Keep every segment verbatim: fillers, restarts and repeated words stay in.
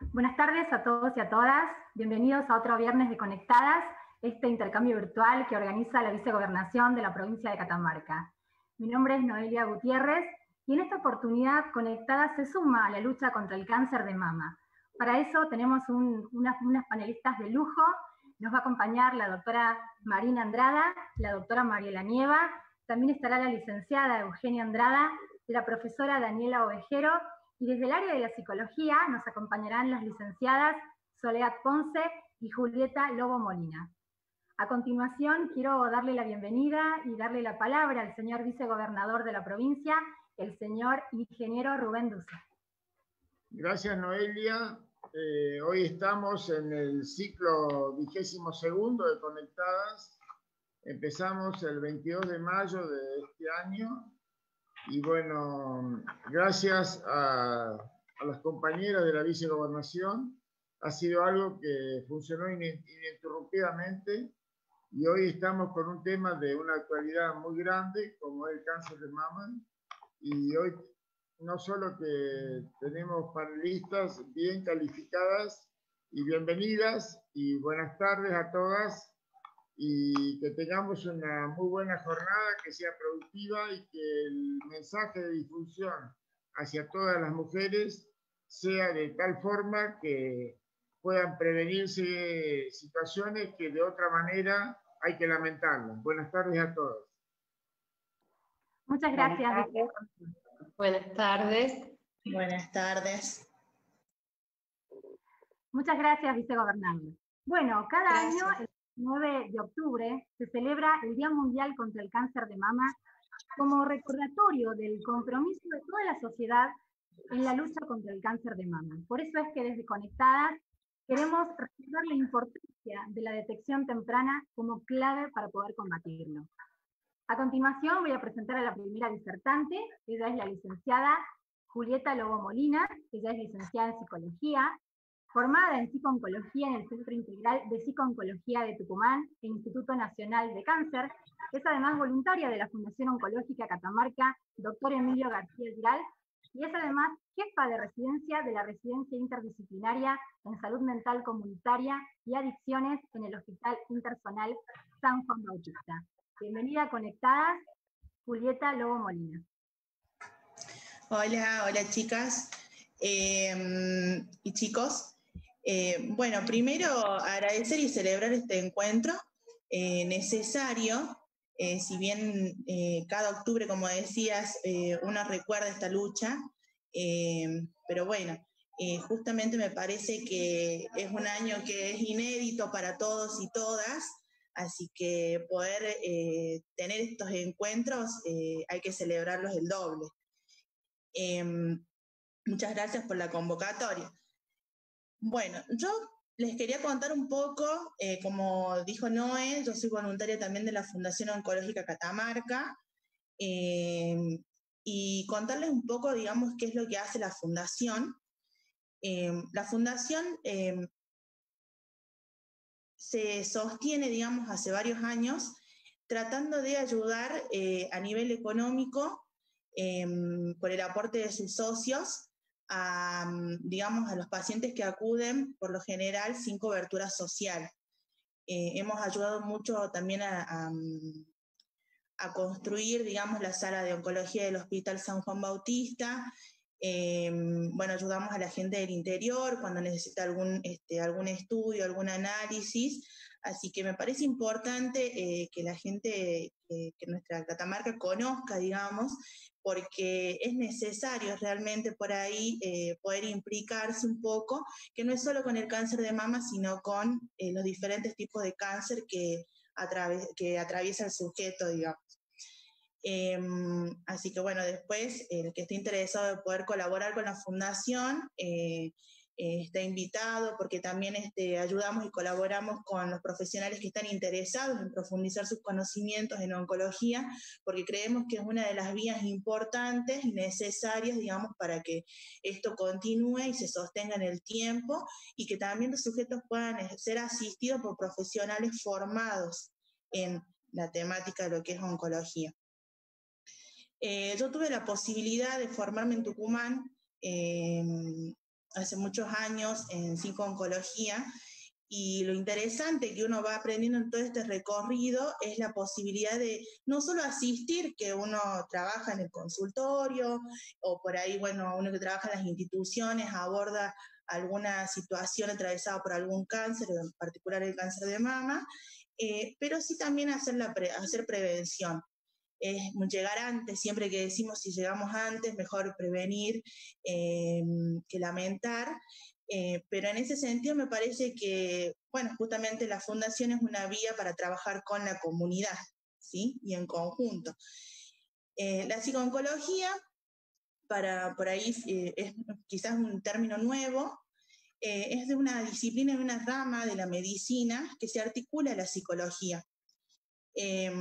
Buenas tardes a todos y a todas. Bienvenidos a otro viernes de Conectadas, este intercambio virtual que organiza la Vicegobernación de la provincia de Catamarca. Mi nombre es Noelia Gutiérrez y en esta oportunidad Conectadas se suma a la lucha contra el cáncer de mama. Para eso tenemos un, unas, unas panelistas de lujo. Nos va a acompañar la doctora Marina Andrada, la doctora Mariela Nieva, también estará la licenciada Eugenia Andrada, la profesora Daniela Ovejero, y desde el área de la psicología nos acompañarán las licenciadas Soledad Ponce y Julieta Lobo Molina. A continuación quiero darle la bienvenida y darle la palabra al señor vicegobernador de la provincia, el señor ingeniero Rubén Duce. Gracias, Noelia. Eh, hoy estamos en el ciclo vigésimo segundo de Conectadas. Empezamos el veintidós de mayo de este año. Y bueno, gracias a, a las compañeras de la vicegobernación, ha sido algo que funcionó ininterrumpidamente y hoy estamos con un tema de una actualidad muy grande como es el cáncer de mama. Y hoy no solo que tenemos panelistas bien calificadas y bienvenidas y buenas tardes a todas, y que tengamos una muy buena jornada, que sea productiva y que el mensaje de difusión hacia todas las mujeres sea de tal forma que puedan prevenirse situaciones que de otra manera hay que lamentarlas. Buenas tardes a todos. Muchas gracias. Buenas tardes. Buenas tardes. Muchas gracias, vicegobernador. Bueno, cada Gracias. año, el nueve de octubre, se celebra el Día Mundial contra el Cáncer de Mama como recordatorio del compromiso de toda la sociedad en la lucha contra el cáncer de mama. Por eso es que desde Conectadas queremos recordar la importancia de la detección temprana como clave para poder combatirlo. A continuación voy a presentar a la primera disertante. Ella es la licenciada Julieta Lobo Molina. Ella es licenciada en Psicología, formada en psicooncología en el Centro Integral de Psicooncología de Tucumán e Instituto Nacional de Cáncer. Es además voluntaria de la Fundación Oncológica Catamarca, doctor Emilio García Giral, y es además jefa de residencia de la Residencia Interdisciplinaria en Salud Mental Comunitaria y Adicciones en el Hospital Intersonal San Juan Bautista. Bienvenida a Conectadas, Julieta Lobo Molina. Hola, hola chicas eh, y chicos. Eh, bueno, primero agradecer y celebrar este encuentro eh, necesario, eh, si bien eh, cada octubre, como decías, eh, uno recuerda esta lucha, eh, pero bueno, eh, justamente me parece que es un año que es inédito para todos y todas, así que poder eh, tener estos encuentros eh, hay que celebrarlos el doble. Eh, muchas gracias por la convocatoria. Bueno, yo les quería contar un poco, eh, como dijo Noé, yo soy voluntaria también de la Fundación Oncológica Catamarca, eh, y contarles un poco, digamos, qué es lo que hace la Fundación. Eh, la Fundación eh, se sostiene, digamos, hace varios años, tratando de ayudar eh, a nivel económico, eh, por el aporte de sus socios, a, digamos, a los pacientes que acuden, por lo general, sin cobertura social. Eh, hemos ayudado mucho también a, a, a construir, digamos, la sala de oncología del Hospital San Juan Bautista. Eh, bueno, ayudamos a la gente del interior cuando necesita algún, este, algún estudio, algún análisis. Así que me parece importante eh, que la gente, eh, que nuestra Catamarca conozca, digamos, porque es necesario realmente por ahí eh, poder implicarse un poco, que no es solo con el cáncer de mama, sino con eh, los diferentes tipos de cáncer que, atraves que atraviesa el sujeto, digamos. Eh, así que bueno, después el que esté interesado en poder colaborar con la Fundación eh, eh, está invitado, porque también este, ayudamos y colaboramos con los profesionales que están interesados en profundizar sus conocimientos en oncología, porque creemos que es una de las vías importantes y necesarias, digamos, para que esto continúe y se sostenga en el tiempo, y que también los sujetos puedan ser asistidos por profesionales formados en la temática de lo que es oncología. Eh, yo tuve la posibilidad de formarme en Tucumán, eh, hace muchos años en psico-oncología, y lo interesante que uno va aprendiendo en todo este recorrido es la posibilidad de no solo asistir, que uno trabaja en el consultorio, o por ahí, bueno, uno que trabaja en las instituciones aborda alguna situación atravesada por algún cáncer, en particular el cáncer de mama, eh, pero sí también hacer, la pre, hacer prevención. Es llegar antes, siempre que decimos si llegamos antes, mejor prevenir eh, que lamentar. Eh, pero en ese sentido me parece que, bueno, justamente la fundación es una vía para trabajar con la comunidad, ¿sí? Y en conjunto. Eh, la psico-oncología, para, por ahí eh, es quizás un término nuevo, eh, es de una disciplina, de una rama de la medicina que se articula a la psicología. Eh,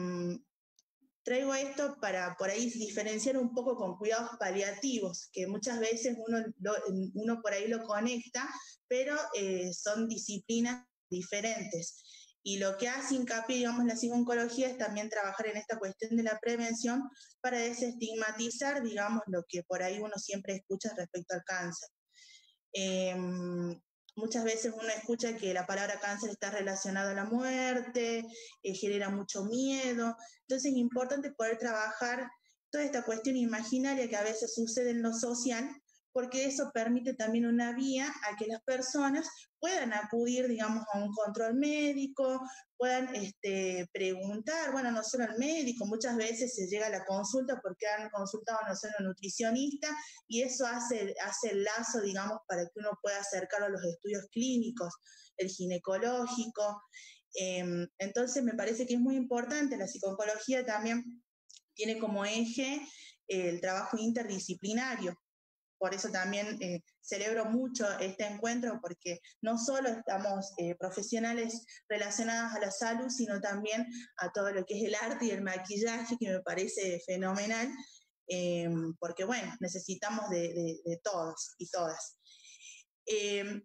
Traigo esto para por ahí diferenciar un poco con cuidados paliativos, que muchas veces uno, lo, uno por ahí lo conecta, pero eh, son disciplinas diferentes. Y lo que hace hincapié, digamos, la psico-oncología es también trabajar en esta cuestión de la prevención para desestigmatizar, digamos, lo que por ahí uno siempre escucha respecto al cáncer. Eh, Muchas veces uno escucha que la palabra cáncer está relacionada a la muerte, eh, genera mucho miedo. Entonces es importante poder trabajar toda esta cuestión imaginaria que a veces sucede en lo social, porque eso permite también una vía a que las personas puedan acudir, digamos, a un control médico, puedan este, preguntar, bueno, no solo al médico, muchas veces se llega a la consulta porque han consultado no solo a un nutricionista, y eso hace, hace el lazo, digamos, para que uno pueda acercarlo a los estudios clínicos, el ginecológico. Eh, entonces me parece que es muy importante, la psico-oncología también tiene como eje eh, el trabajo interdisciplinario. Por eso también eh, celebro mucho este encuentro, porque no solo estamos eh, profesionales relacionados a la salud, sino también a todo lo que es el arte y el maquillaje, que me parece fenomenal, eh, porque bueno, necesitamos de, de, de todos y todas. Eh,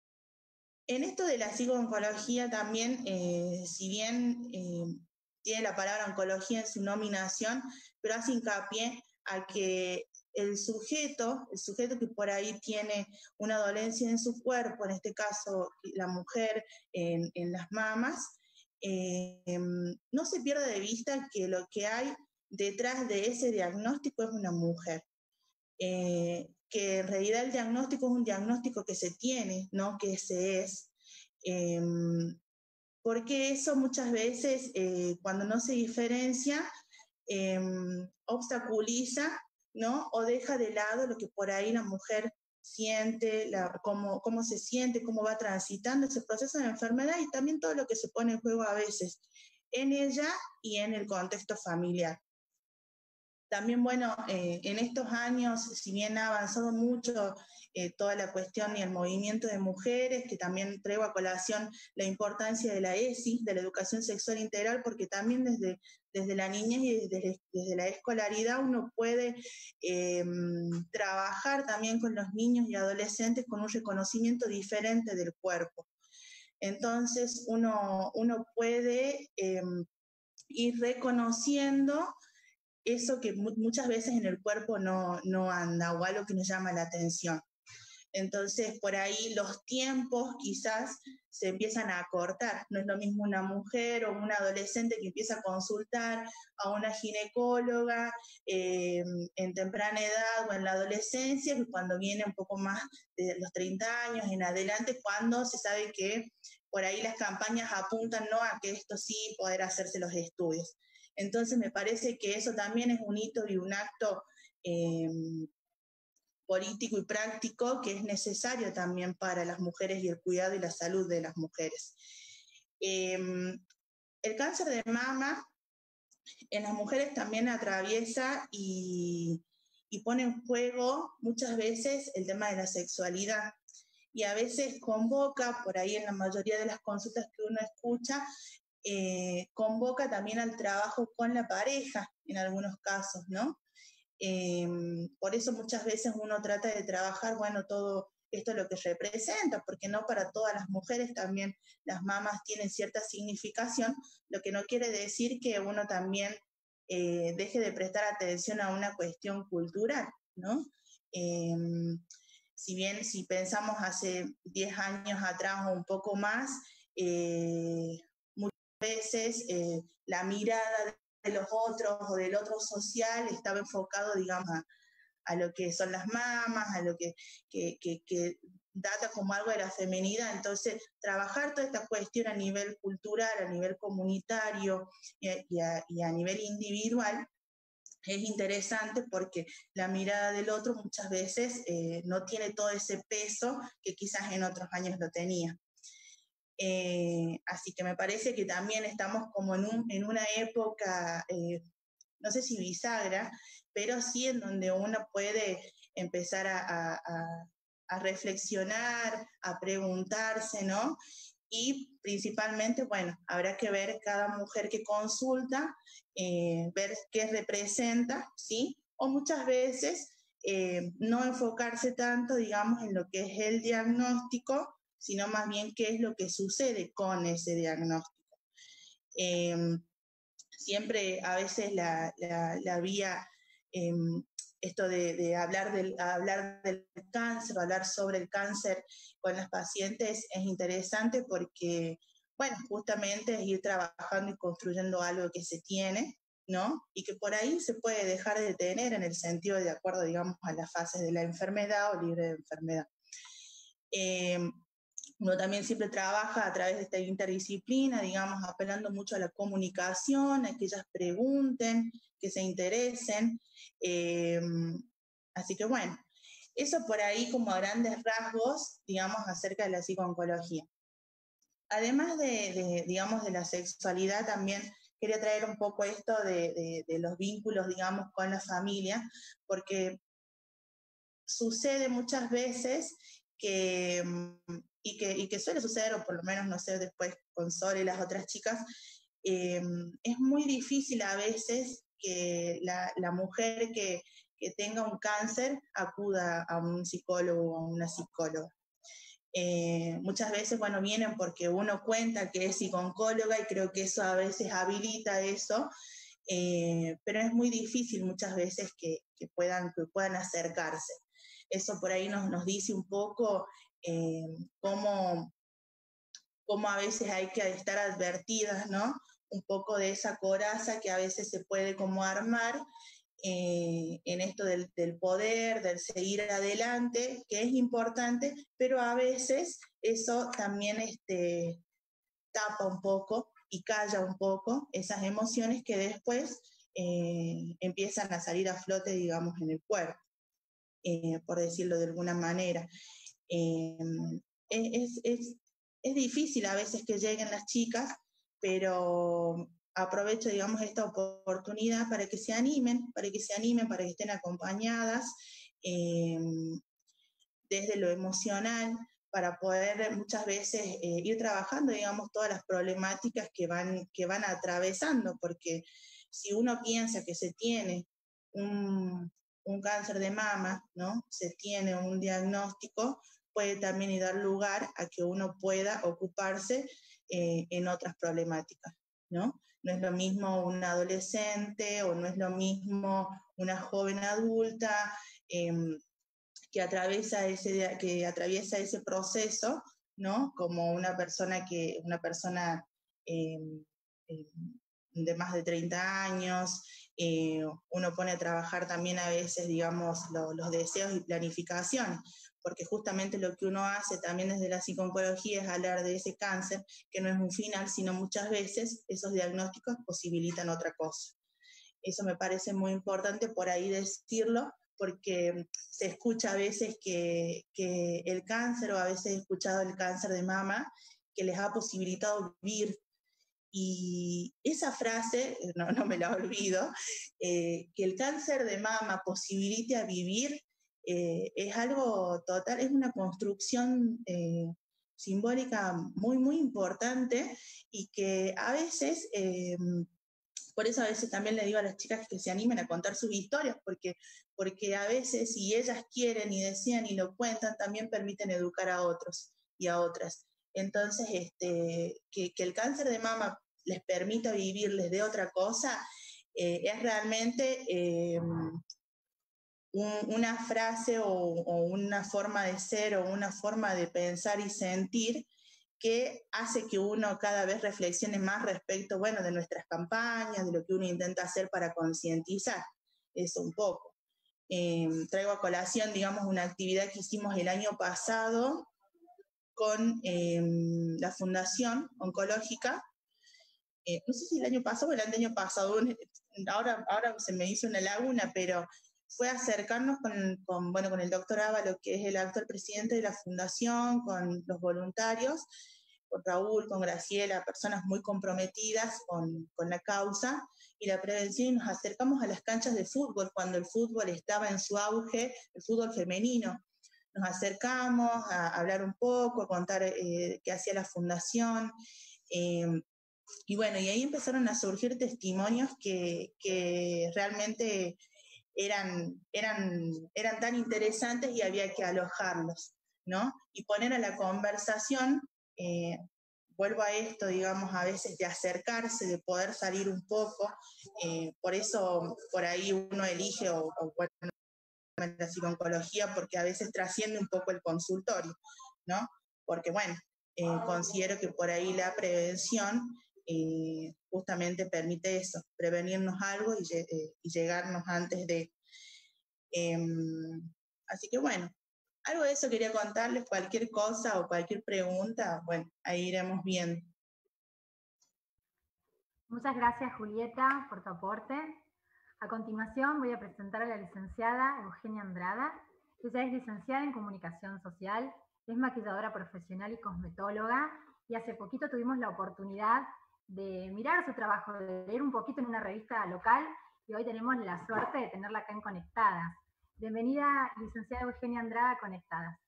en esto de la psico-oncología también, eh, si bien eh, tiene la palabra oncología en su nominación, pero hace hincapié a que el sujeto, el sujeto que por ahí tiene una dolencia en su cuerpo, en este caso la mujer en, en las mamas, eh, no se pierda de vista que lo que hay detrás de ese diagnóstico es una mujer. Eh, que en realidad el diagnóstico es un diagnóstico que se tiene, no que se es. Eh, porque eso muchas veces, eh, cuando no se diferencia, eh, obstaculiza, ¿no? O deja de lado lo que por ahí la mujer siente, la, cómo, cómo se siente, cómo va transitando ese proceso de enfermedad, y también todo lo que se pone en juego a veces en ella y en el contexto familiar. También, bueno, eh, en estos años, si bien ha avanzado mucho eh, toda la cuestión y el movimiento de mujeres, que también traigo a colación la importancia de la E S I, de la educación sexual integral, porque también desde, desde la niñez y desde, desde la escolaridad uno puede eh, trabajar también con los niños y adolescentes con un reconocimiento diferente del cuerpo. Entonces uno, uno puede eh, ir reconociendo eso que muchas veces en el cuerpo no, no anda, o algo que nos llama la atención. Entonces, por ahí los tiempos quizás se empiezan a acortar. No es lo mismo una mujer o una adolescente que empieza a consultar a una ginecóloga eh, en temprana edad o en la adolescencia, que cuando viene un poco más de los treinta años en adelante, cuando se sabe que por ahí las campañas apuntan, ¿no?, a que esto sí poder hacerse los estudios. Entonces me parece que eso también es un hito y un acto eh, político y práctico que es necesario también para las mujeres y el cuidado y la salud de las mujeres. Eh, el cáncer de mama en las mujeres también atraviesa y, y pone en juego muchas veces el tema de la sexualidad, y a veces convoca, por ahí en la mayoría de las consultas que uno escucha, Eh, convoca también al trabajo con la pareja en algunos casos, ¿no? Eh, por eso muchas veces uno trata de trabajar, bueno, todo esto lo que representa, porque no para todas las mujeres también las mamas tienen cierta significación, lo que no quiere decir que uno también eh, deje de prestar atención a una cuestión cultural, ¿no? Eh, si bien si pensamos hace diez años atrás o un poco más, eh, muchas veces eh, la mirada de los otros o del otro social estaba enfocado, digamos, a, a lo que son las mamas, a lo que, que, que, que data como algo de la feminidad. Entonces, trabajar toda esta cuestión a nivel cultural, a nivel comunitario y a, y a, y a nivel individual, es interesante porque la mirada del otro muchas veces eh, no tiene todo ese peso que quizás en otros años lo tenía. Eh, así que me parece que también estamos como en, un, en una época, eh, no sé si bisagra, pero sí en donde uno puede empezar a, a, a reflexionar, a preguntarse, ¿no? Y principalmente, bueno, habrá que ver cada mujer que consulta, eh, ver qué representa, ¿sí? O muchas veces eh, no enfocarse tanto, digamos, en lo que es el diagnóstico, sino más bien qué es lo que sucede con ese diagnóstico. Eh, siempre a veces la, la, la vía, eh, esto de, de hablar, del, hablar del cáncer, hablar sobre el cáncer con las pacientes es interesante porque, bueno, justamente es ir trabajando y construyendo algo que se tiene, ¿no? Y que por ahí se puede dejar de tener en el sentido de acuerdo, digamos, a las fases de la enfermedad o libre de enfermedad. Eh, Uno también siempre trabaja a través de esta interdisciplina, digamos, apelando mucho a la comunicación, a que ellas pregunten, que se interesen. Eh, así que bueno, eso por ahí como a grandes rasgos, digamos, acerca de la psicooncología. Además de, de, digamos, de la sexualidad, también quería traer un poco esto de, de, de los vínculos, digamos, con la familia, porque sucede muchas veces que, y que, y que suele suceder, o por lo menos, no sé, después con Sol y las otras chicas, eh, es muy difícil a veces que la, la mujer que, que tenga un cáncer acuda a un psicólogo o a una psicóloga. Eh, muchas veces, bueno, vienen porque uno cuenta que es psicooncóloga y creo que eso a veces habilita eso, eh, pero es muy difícil muchas veces que, que, puedan, que puedan acercarse. Eso por ahí nos, nos dice un poco eh, cómo, cómo a veces hay que estar advertidas, ¿no? Un poco de esa coraza que a veces se puede como armar eh, en esto del, del poder, del seguir adelante, que es importante, pero a veces eso también este, tapa un poco y calla un poco esas emociones que después eh, empiezan a salir a flote, digamos, en el cuerpo. Eh, por decirlo de alguna manera. Eh, es, es, es difícil a veces que lleguen las chicas, pero aprovecho, digamos, esta oportunidad para que se animen, para que se animen, para que estén acompañadas eh, desde lo emocional, para poder muchas veces eh, ir trabajando, digamos, todas las problemáticas que van, que van atravesando, porque si uno piensa que se tiene un, un cáncer de mama, ¿no? Se tiene un diagnóstico, puede también dar lugar a que uno pueda ocuparse eh, en otras problemáticas, ¿no? No es lo mismo un adolescente o no es lo mismo una joven adulta eh, que, atraviesa ese, que atraviesa ese proceso, ¿no? Como una persona, que, una persona eh, eh, de más de treinta años, eh, uno pone a trabajar también a veces, digamos, lo, los deseos y planificación, porque justamente lo que uno hace también desde la psicooncología es hablar de ese cáncer, que no es un final, sino muchas veces esos diagnósticos posibilitan otra cosa. Eso me parece muy importante por ahí decirlo, porque se escucha a veces que, que el cáncer, o a veces he escuchado el cáncer de mama, que les ha posibilitado vivir. Y esa frase, no, no me la olvido, eh, que el cáncer de mama posibilite a vivir, eh, es algo total, es una construcción eh, simbólica muy, muy importante y que a veces, eh, por eso a veces también le digo a las chicas que se animen a contar sus historias, porque, porque a veces si ellas quieren y desean y lo cuentan, también permiten educar a otros y a otras. Entonces, este, que, que el cáncer de mama les permita vivir, les dé otra cosa, eh, es realmente eh, un, una frase o, o una forma de ser o una forma de pensar y sentir que hace que uno cada vez reflexione más respecto, bueno, de nuestras campañas, de lo que uno intenta hacer para concientizar, eso un poco. Eh, traigo a colación, digamos, una actividad que hicimos el año pasado con eh, la Fundación Oncológica. Eh, no sé si el año pasado o el año pasado, ahora, ahora se me hizo una laguna, pero fue acercarnos con, con, bueno, con el doctor Ávalo, que es el actual presidente de la Fundación, con los voluntarios, con Raúl, con Graciela, personas muy comprometidas con, con la causa y la prevención, y nos acercamos a las canchas de fútbol cuando el fútbol estaba en su auge, el fútbol femenino. Nos acercamos a hablar un poco, a contar eh, qué hacía la Fundación, eh, y bueno, y ahí empezaron a surgir testimonios que, que realmente eran, eran, eran tan interesantes y había que alojarlos, ¿no? Y poner a la conversación, eh, vuelvo a esto, digamos, a veces de acercarse, de poder salir un poco, eh, por eso por ahí uno elige, o, o bueno, la psiconcología, porque a veces trasciende un poco el consultorio, ¿no? Porque bueno, eh, considero que por ahí la prevención eh, justamente permite eso, prevenirnos algo y, eh, y llegarnos antes de... Eh, así que bueno, algo de eso quería contarles, cualquier cosa o cualquier pregunta, bueno, ahí iremos viendo. Muchas gracias, Julieta, por tu aporte. A continuación voy a presentar a la licenciada Eugenia Andrada. Ella es licenciada en Comunicación Social, es maquilladora profesional y cosmetóloga, y hace poquito tuvimos la oportunidad de mirar su trabajo, de leer un poquito en una revista local, y hoy tenemos la suerte de tenerla acá en Conectadas. Bienvenida, licenciada Eugenia Andrada, a Conectadas.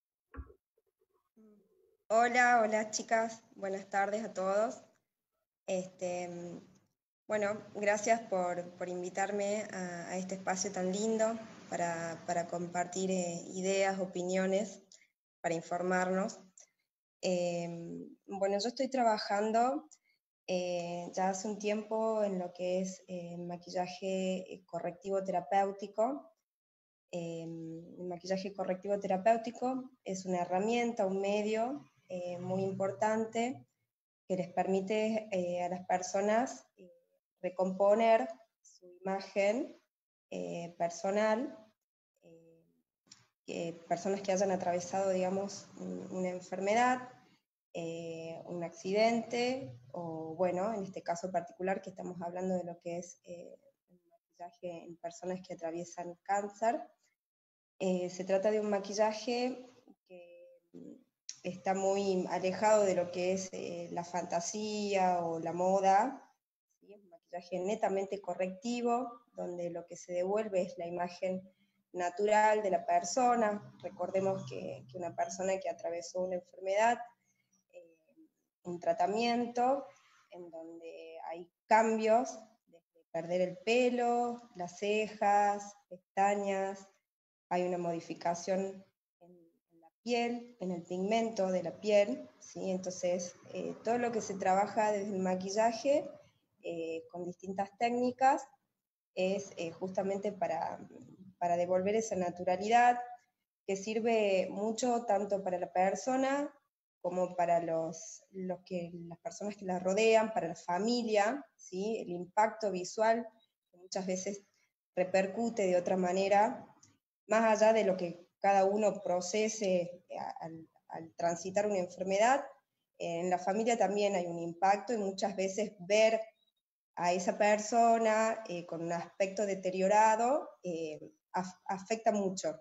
Hola, hola chicas, buenas tardes a todos. Este, bueno, gracias por, por invitarme a, a este espacio tan lindo para, para compartir eh, ideas, opiniones, para informarnos. Eh, bueno, yo estoy trabajando eh, ya hace un tiempo en lo que es eh, maquillaje correctivo terapéutico. Eh, el maquillaje correctivo terapéutico es una herramienta, un medio eh, muy importante que les permite eh, a las personas eh, recomponer su imagen eh, personal, eh, que personas que hayan atravesado, digamos, una enfermedad, eh, un accidente, o bueno, en este caso particular que estamos hablando de lo que es eh, el maquillaje en personas que atraviesan cáncer. Eh, se trata de un maquillaje que está muy alejado de lo que es eh, la fantasía o la moda, ¿sí? Es un maquillaje netamente correctivo, donde lo que se devuelve es la imagen natural de la persona. Recordemos que, que una persona que atravesó una enfermedad, eh, un tratamiento, en donde hay cambios, desde perder el pelo, las cejas, pestañas, hay una modificación en, en la piel, en el pigmento de la piel, ¿sí? Entonces eh, todo lo que se trabaja desde el maquillaje eh, con distintas técnicas es eh, justamente para, para devolver esa naturalidad que sirve mucho tanto para la persona como para los, los que, las personas que la rodean, para la familia, ¿sí? El impacto visual que muchas veces repercute de otra manera, más allá de lo que cada uno procese al, al transitar una enfermedad. En la familia también hay un impacto y muchas veces ver a esa persona eh, con un aspecto deteriorado eh, af afecta mucho.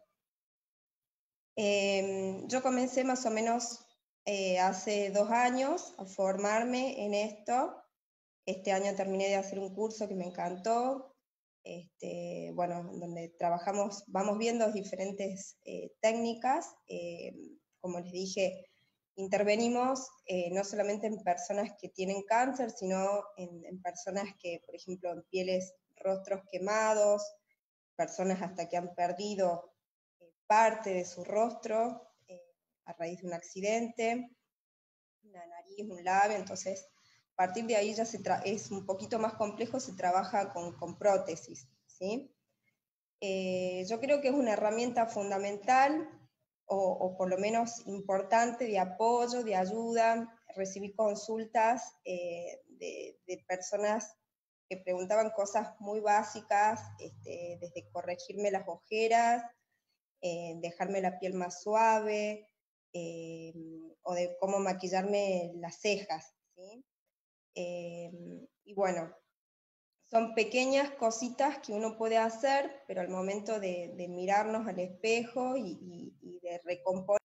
Eh, yo comencé más o menos eh, hace dos años a formarme en esto. Este año terminé de hacer un curso que me encantó. Este, bueno, donde trabajamos, vamos viendo diferentes eh, técnicas, eh, como les dije, intervenimos eh, no solamente en personas que tienen cáncer, sino en, en personas que, por ejemplo, en pieles, rostros quemados, personas hasta que han perdido eh, parte de su rostro eh, a raíz de un accidente, una nariz, un labio. Entonces a partir de ahí ya se es un poquito más complejo, se trabaja con, con prótesis, ¿sí? Eh, yo creo que es una herramienta fundamental, o, o por lo menos importante, de apoyo, de ayuda. Recibí consultas eh, de, de personas que preguntaban cosas muy básicas, este, desde corregirme las ojeras, eh, dejarme la piel más suave, eh, o de cómo maquillarme las cejas, ¿sí? Eh, y bueno, son pequeñas cositas que uno puede hacer, pero al momento de, de mirarnos al espejo y, y, y de recomponer,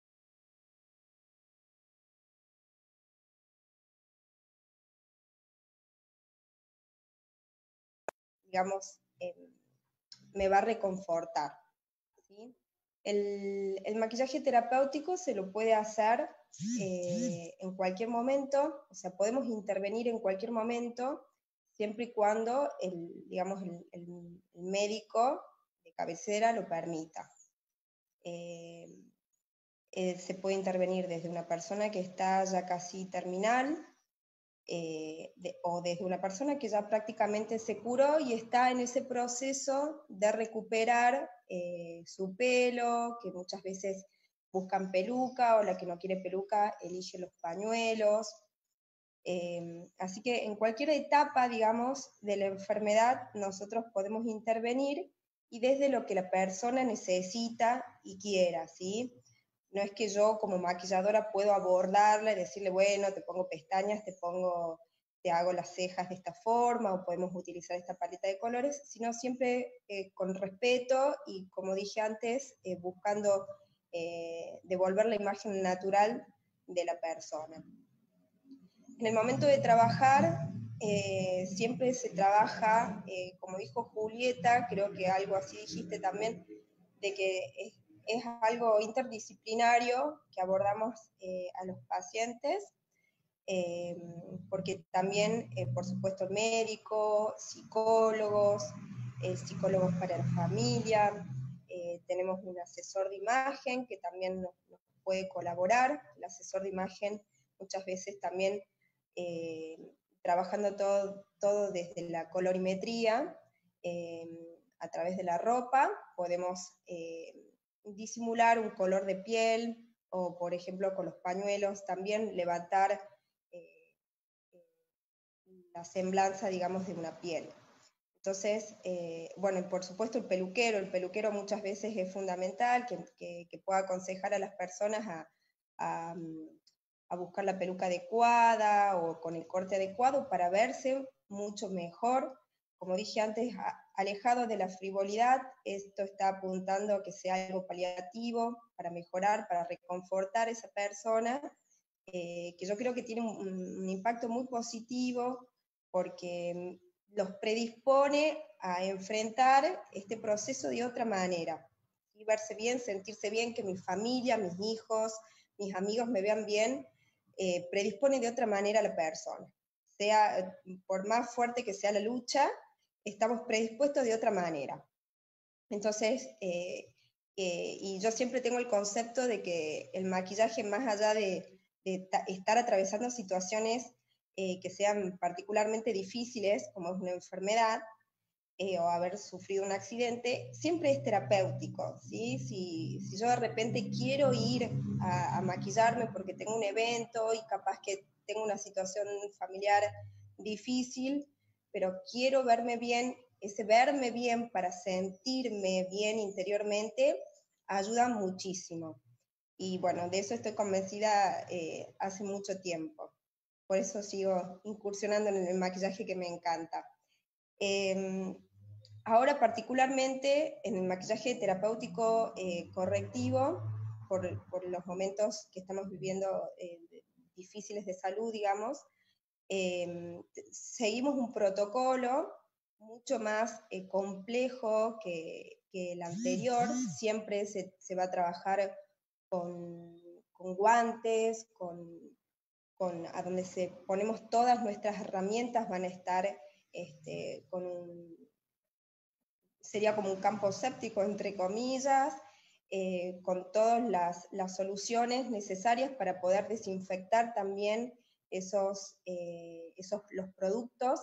digamos, eh, me va a reconfortar, ¿sí? El, el maquillaje terapéutico se lo puede hacer eh, en cualquier momento, o sea, podemos intervenir en cualquier momento, siempre y cuando el, digamos, el, el, el médico de cabecera lo permita. Eh, eh, se puede intervenir desde una persona que está ya casi terminal, eh, de, o desde una persona que ya prácticamente se curó y está en ese proceso de recuperar eh, su pelo, que muchas veces buscan peluca, o la que no quiere peluca elige los pañuelos. Eh, así que en cualquier etapa, digamos, de la enfermedad nosotros podemos intervenir, y desde lo que la persona necesita y quiera, ¿sí? No es que yo como maquilladora puedo abordarla y decirle, bueno, te pongo pestañas, te pongo, te hago las cejas de esta forma, o podemos utilizar esta paleta de colores, sino siempre eh, con respeto y, como dije antes, eh, buscando eh, devolver la imagen natural de la persona. En el momento de trabajar, eh, siempre se trabaja, eh, como dijo Julieta, creo que algo así dijiste también, de que es, es algo interdisciplinario que abordamos eh, a los pacientes, eh, porque también, eh, por supuesto, médicos, psicólogos, eh, psicólogos para la familia, eh, tenemos un asesor de imagen que también nos, nos puede colaborar. El asesor de imagen muchas veces también eh, trabajando todo, todo desde la colorimetría, eh, a través de la ropa, podemos eh, disimular un color de piel, o por ejemplo con los pañuelos también levantar eh, la semblanza, digamos, de una piel. Entonces, eh, bueno, por supuesto el peluquero, el peluquero muchas veces es fundamental, que, que, que pueda aconsejar a las personas a, a, a buscar la peluca adecuada o con el corte adecuado para verse mucho mejor. Como dije antes, alejado de la frivolidad, esto está apuntando a que sea algo paliativo para mejorar, para reconfortar a esa persona, eh, que yo creo que tiene un, un impacto muy positivo, porque los predispone a enfrentar este proceso de otra manera, y verse bien, sentirse bien, que mi familia, mis hijos, mis amigos me vean bien, eh, predispone de otra manera a la persona. Sea, por más fuerte que sea la lucha, estamos predispuestos de otra manera. Entonces, eh, eh, y yo siempre tengo el concepto de que el maquillaje, más allá de, de estar atravesando situaciones eh, que sean particularmente difíciles, como es una enfermedad, eh, o haber sufrido un accidente, siempre es terapéutico, ¿sí? Si, si yo de repente quiero ir a, a maquillarme porque tengo un evento y capaz que tengo una situación familiar difícil, pero quiero verme bien, ese verme bien para sentirme bien interiormente ayuda muchísimo. Y bueno, de eso estoy convencida eh, hace mucho tiempo. Por eso sigo incursionando en el maquillaje, que me encanta. Eh, ahora particularmente en el maquillaje terapéutico eh, correctivo, por, por los momentos que estamos viviendo eh, difíciles de salud, digamos, eh, seguimos un protocolo mucho más eh, complejo que, que el anterior. Siempre se, se va a trabajar con, con guantes, con, con, a donde se ponemos todas nuestras herramientas, van a estar este, con un, sería como un campo séptico, entre comillas, eh, con todas las, las soluciones necesarias para poder desinfectar también esos, eh, esos los productos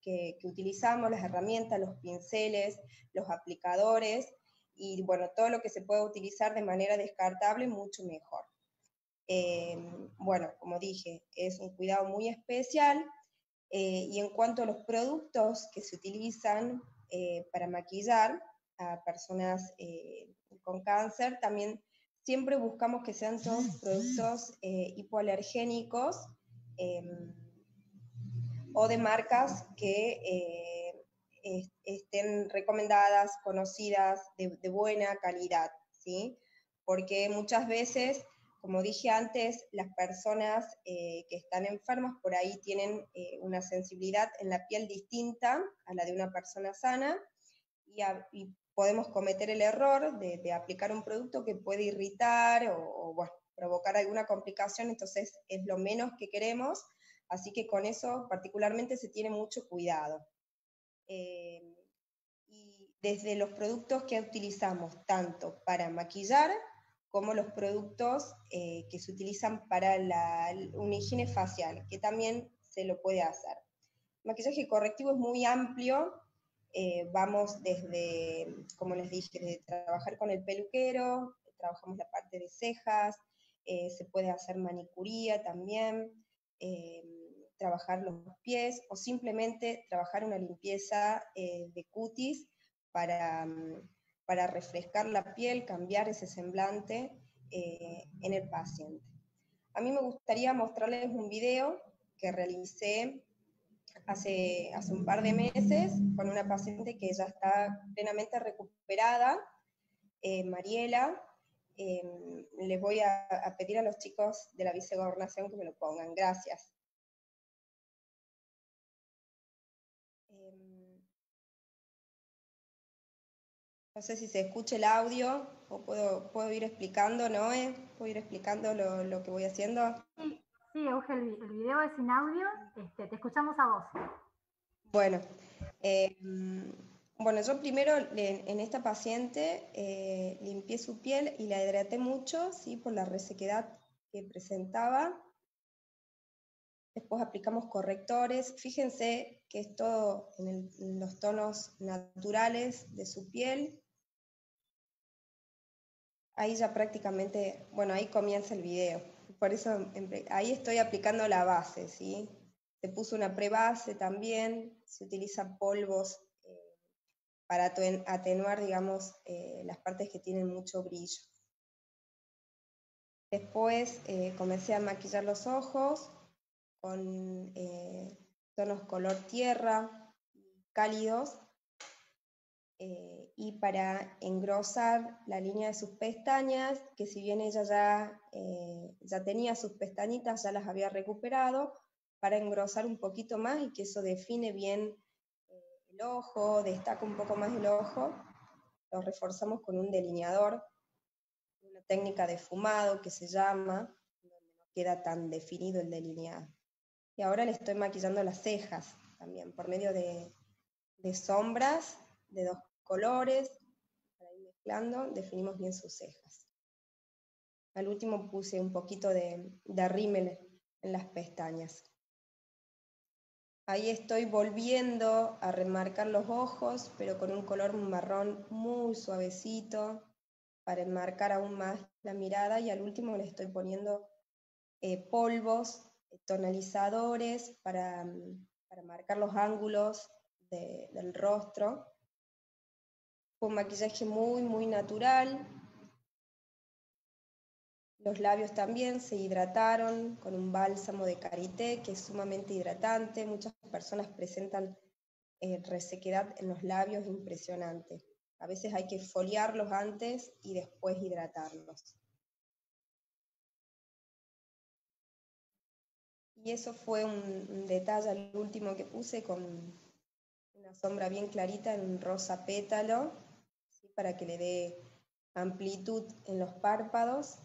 que, que utilizamos, las herramientas, los pinceles, los aplicadores, y bueno, todo lo que se pueda utilizar de manera descartable, mucho mejor. Eh, bueno, como dije, es un cuidado muy especial, eh, y en cuanto a los productos que se utilizan eh, para maquillar a personas eh, con cáncer, también siempre buscamos que sean todos productos eh, hipoalergénicos, eh, o de marcas que eh, est estén recomendadas, conocidas, de, de buena calidad, ¿sí? Porque muchas veces, como dije antes, las personas eh, que están enfermas por ahí tienen eh, una sensibilidad en la piel distinta a la de una persona sana, y, a, y podemos cometer el error de, de aplicar un producto que puede irritar o, o bueno, provocar alguna complicación, entonces es lo menos que queremos. Así que con eso particularmente se tiene mucho cuidado. Eh, y desde los productos que utilizamos tanto para maquillar como los productos eh, que se utilizan para la, una higiene facial, que también se lo puede hacer. El maquillaje correctivo es muy amplio, eh, vamos desde, como les dije, desde trabajar con el peluquero, trabajamos la parte de cejas, eh, se puede hacer manicuría también, eh, trabajar los pies, o simplemente trabajar una limpieza eh, de cutis para, para refrescar la piel, cambiar ese semblante eh, en el paciente. A mí me gustaría mostrarles un video que realicé hace, hace un par de meses con una paciente que ya está plenamente recuperada, eh, Mariela. Eh, les voy a, a pedir a los chicos de la vicegobernación que me lo pongan. Gracias. No sé si se escucha el audio, o puedo, puedo ir explicando, ¿no? ¿Eh? ¿Puedo ir explicando lo, lo que voy haciendo? Sí, sí, Euge, el, el video es sin audio, este, te escuchamos a vos. Bueno, eh, bueno, yo primero en esta paciente eh, limpié su piel y la hidraté mucho, ¿sí? Por la resequedad que presentaba. Después aplicamos correctores. Fíjense que es todo en, el, en los tonos naturales de su piel. Ahí ya prácticamente, bueno, ahí comienza el video. Por eso ahí estoy aplicando la base, ¿sí? Se puso una prebase también, se utilizan polvos eh, para atenuar, digamos, eh, las partes que tienen mucho brillo. Después eh, comencé a maquillar los ojos con eh, tonos color tierra, cálidos, eh, y para engrosar la línea de sus pestañas, que si bien ella ya, eh, ya tenía sus pestañitas, ya las había recuperado, para engrosar un poquito más y que eso define bien eh, el ojo, destaca un poco más el ojo, lo reforzamos con un delineador, una técnica de fumado que se llama, donde no queda tan definido el delineado. Y ahora le estoy maquillando las cejas también, por medio de, de sombras de dos colores, para ir mezclando, definimos bien sus cejas. Al último puse un poquito de, de rímel en las pestañas. Ahí estoy volviendo a remarcar los ojos, pero con un color marrón muy suavecito, para enmarcar aún más la mirada, y al último le estoy poniendo eh, polvos, tonalizadores, para, para marcar los ángulos de, del rostro. Fue un maquillaje muy, muy natural. Los labios también se hidrataron con un bálsamo de karité, que es sumamente hidratante. Muchas personas presentan eh, resequedad en los labios impresionante. A veces hay que foliarlos antes y después hidratarlos. Y eso fue un, un detalle al último que puse, con una sombra bien clarita en un rosa pétalo, ¿sí? Para que le dé amplitud en los párpados.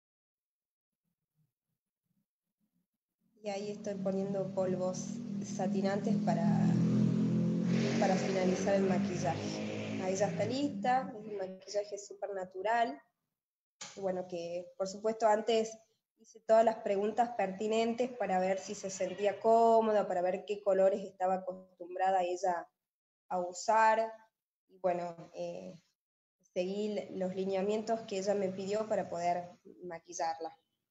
Y ahí estoy poniendo polvos satinantes para, para finalizar el maquillaje. Ahí ya está lista, es un maquillaje súper natural. Bueno, que por supuesto antes hice todas las preguntas pertinentes para ver si se sentía cómoda, para ver qué colores estaba acostumbrada ella a usar, y bueno, eh, seguí los lineamientos que ella me pidió para poder maquillarla.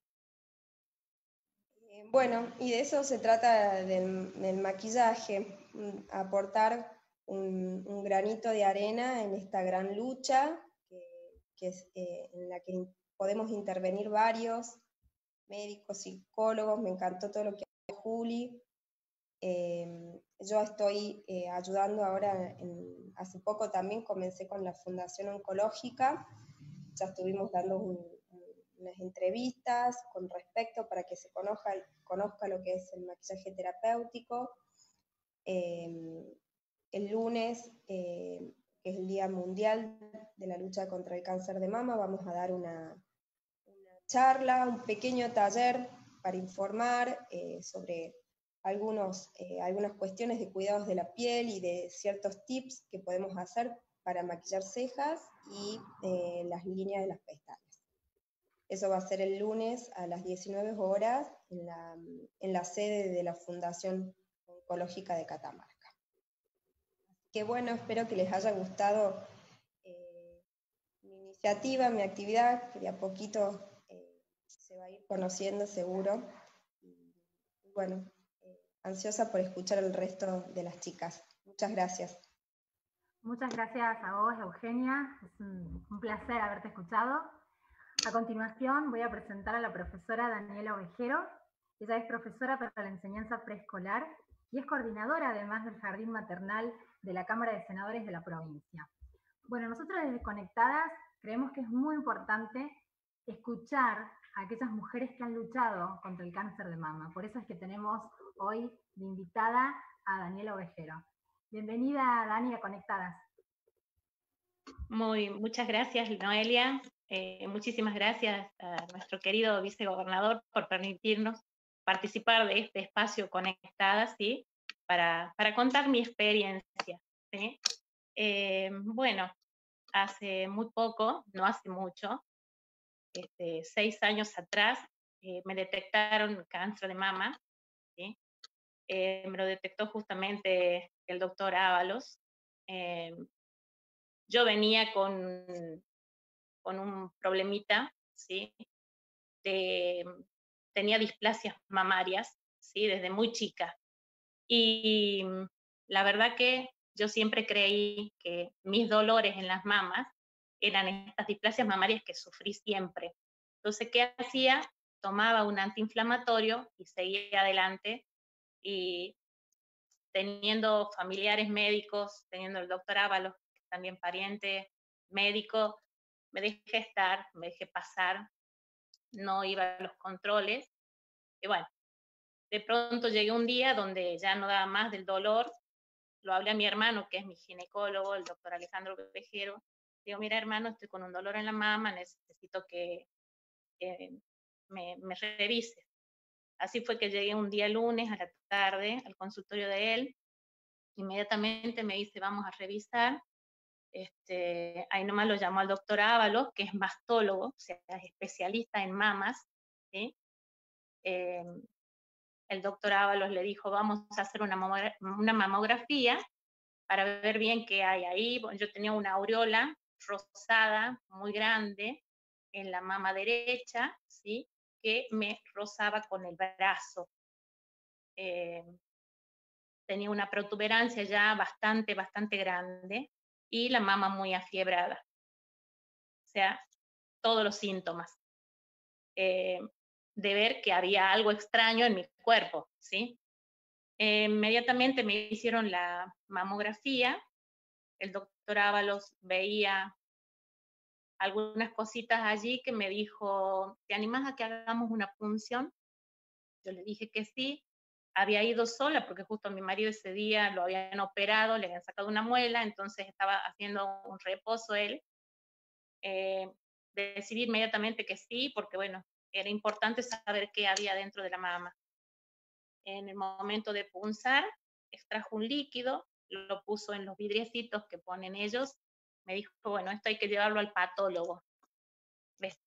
Eh, bueno, y de eso se trata del, del maquillaje, aportar un, un granito de arena en esta gran lucha, que, que es, eh, en la que podemos intervenir varios médicos, psicólogos. Me encantó todo lo que hace Juli. Eh, yo estoy eh, ayudando ahora, en, hace poco también comencé con la Fundación Oncológica, ya estuvimos dando un, un, unas entrevistas con respecto para que se conozca, conozca lo que es el maquillaje terapéutico. Eh, el lunes, eh, que es el Día Mundial de la Lucha contra el Cáncer de Mama, vamos a dar una, una charla, un pequeño taller para informar eh, sobre algunos, eh, algunas cuestiones de cuidados de la piel y de ciertos tips que podemos hacer para maquillar cejas y eh, las líneas de las pestañas. Eso va a ser el lunes a las diecinueve horas en la, en la sede de la Fundación Oncológica de Catamarca. Que bueno, espero que les haya gustado eh, mi iniciativa, mi actividad, que de a poquito eh, se va a ir conociendo seguro. Y, y bueno, eh, ansiosa por escuchar el resto de las chicas. Muchas gracias. Muchas gracias a vos, Eugenia. Es un, un placer haberte escuchado. A continuación voy a presentar a la profesora Daniela Ovejero. Ella es profesora para la enseñanza preescolar y es coordinadora además del jardín maternal de la Cámara de Senadores de la provincia. Bueno, nosotros desde Conectadas creemos que es muy importante escuchar a aquellas mujeres que han luchado contra el cáncer de mama. Por eso es que tenemos hoy de invitada a Daniela Ovejero. Bienvenida, Dani, a Conectadas. Muy, muchas gracias, Noelia. Eh, muchísimas gracias a nuestro querido vicegobernador por permitirnos participar de este espacio Conectadas, ¿sí? Para, para contar mi experiencia, ¿sí? Eh, bueno, hace muy poco, no hace mucho, este, seis años atrás, eh, me detectaron cáncer de mama, ¿sí? Eh, me lo detectó justamente el doctor Ábalos. Eh, yo venía con, con un problemita, ¿sí? De, tenía displasias mamarias, ¿sí? Desde muy chica. Y la verdad que yo siempre creí que mis dolores en las mamas eran estas displasias mamarias que sufrí siempre. Entonces, ¿qué hacía? Tomaba un antiinflamatorio y seguía adelante. Y teniendo familiares médicos, teniendo el doctor Ábalos, también pariente médico, me dejé estar, me dejé pasar, no iba a los controles. Y bueno, de pronto llegué un día donde ya no daba más del dolor, lo hablé a mi hermano, que es mi ginecólogo, el doctor Alejandro Ovejero. Digo, mira hermano, estoy con un dolor en la mama, necesito que eh, me, me revise. Así fue que llegué un día lunes a la tarde al consultorio de él. Inmediatamente me dice, vamos a revisar. Este, ahí nomás lo llamó al doctor Ábalos, que es mastólogo, o sea, es especialista en mamas, ¿sí? Eh, el doctor Ábalos le dijo, vamos a hacer una, una mamografía para ver bien qué hay ahí. Yo tenía una aureola rosada muy grande en la mama derecha, ¿sí? Que me rozaba con el brazo. Eh, tenía una protuberancia ya bastante, bastante grande y la mama muy afiebrada. O sea, todos los síntomas. Eh, de ver que había algo extraño en mi cuerpo, ¿sí? Eh, inmediatamente me hicieron la mamografía, el doctor Ábalos veía algunas cositas allí que me dijo, ¿te animás a que hagamos una punción? Yo le dije que sí. Había ido sola porque justo a mi marido ese día lo habían operado, le habían sacado una muela, entonces estaba haciendo un reposo él. Eh, decidí inmediatamente que sí, porque bueno, era importante saber qué había dentro de la mama. En el momento de punzar, extrajo un líquido, lo puso en los vidriecitos que ponen ellos. Me dijo, bueno, esto hay que llevarlo al patólogo.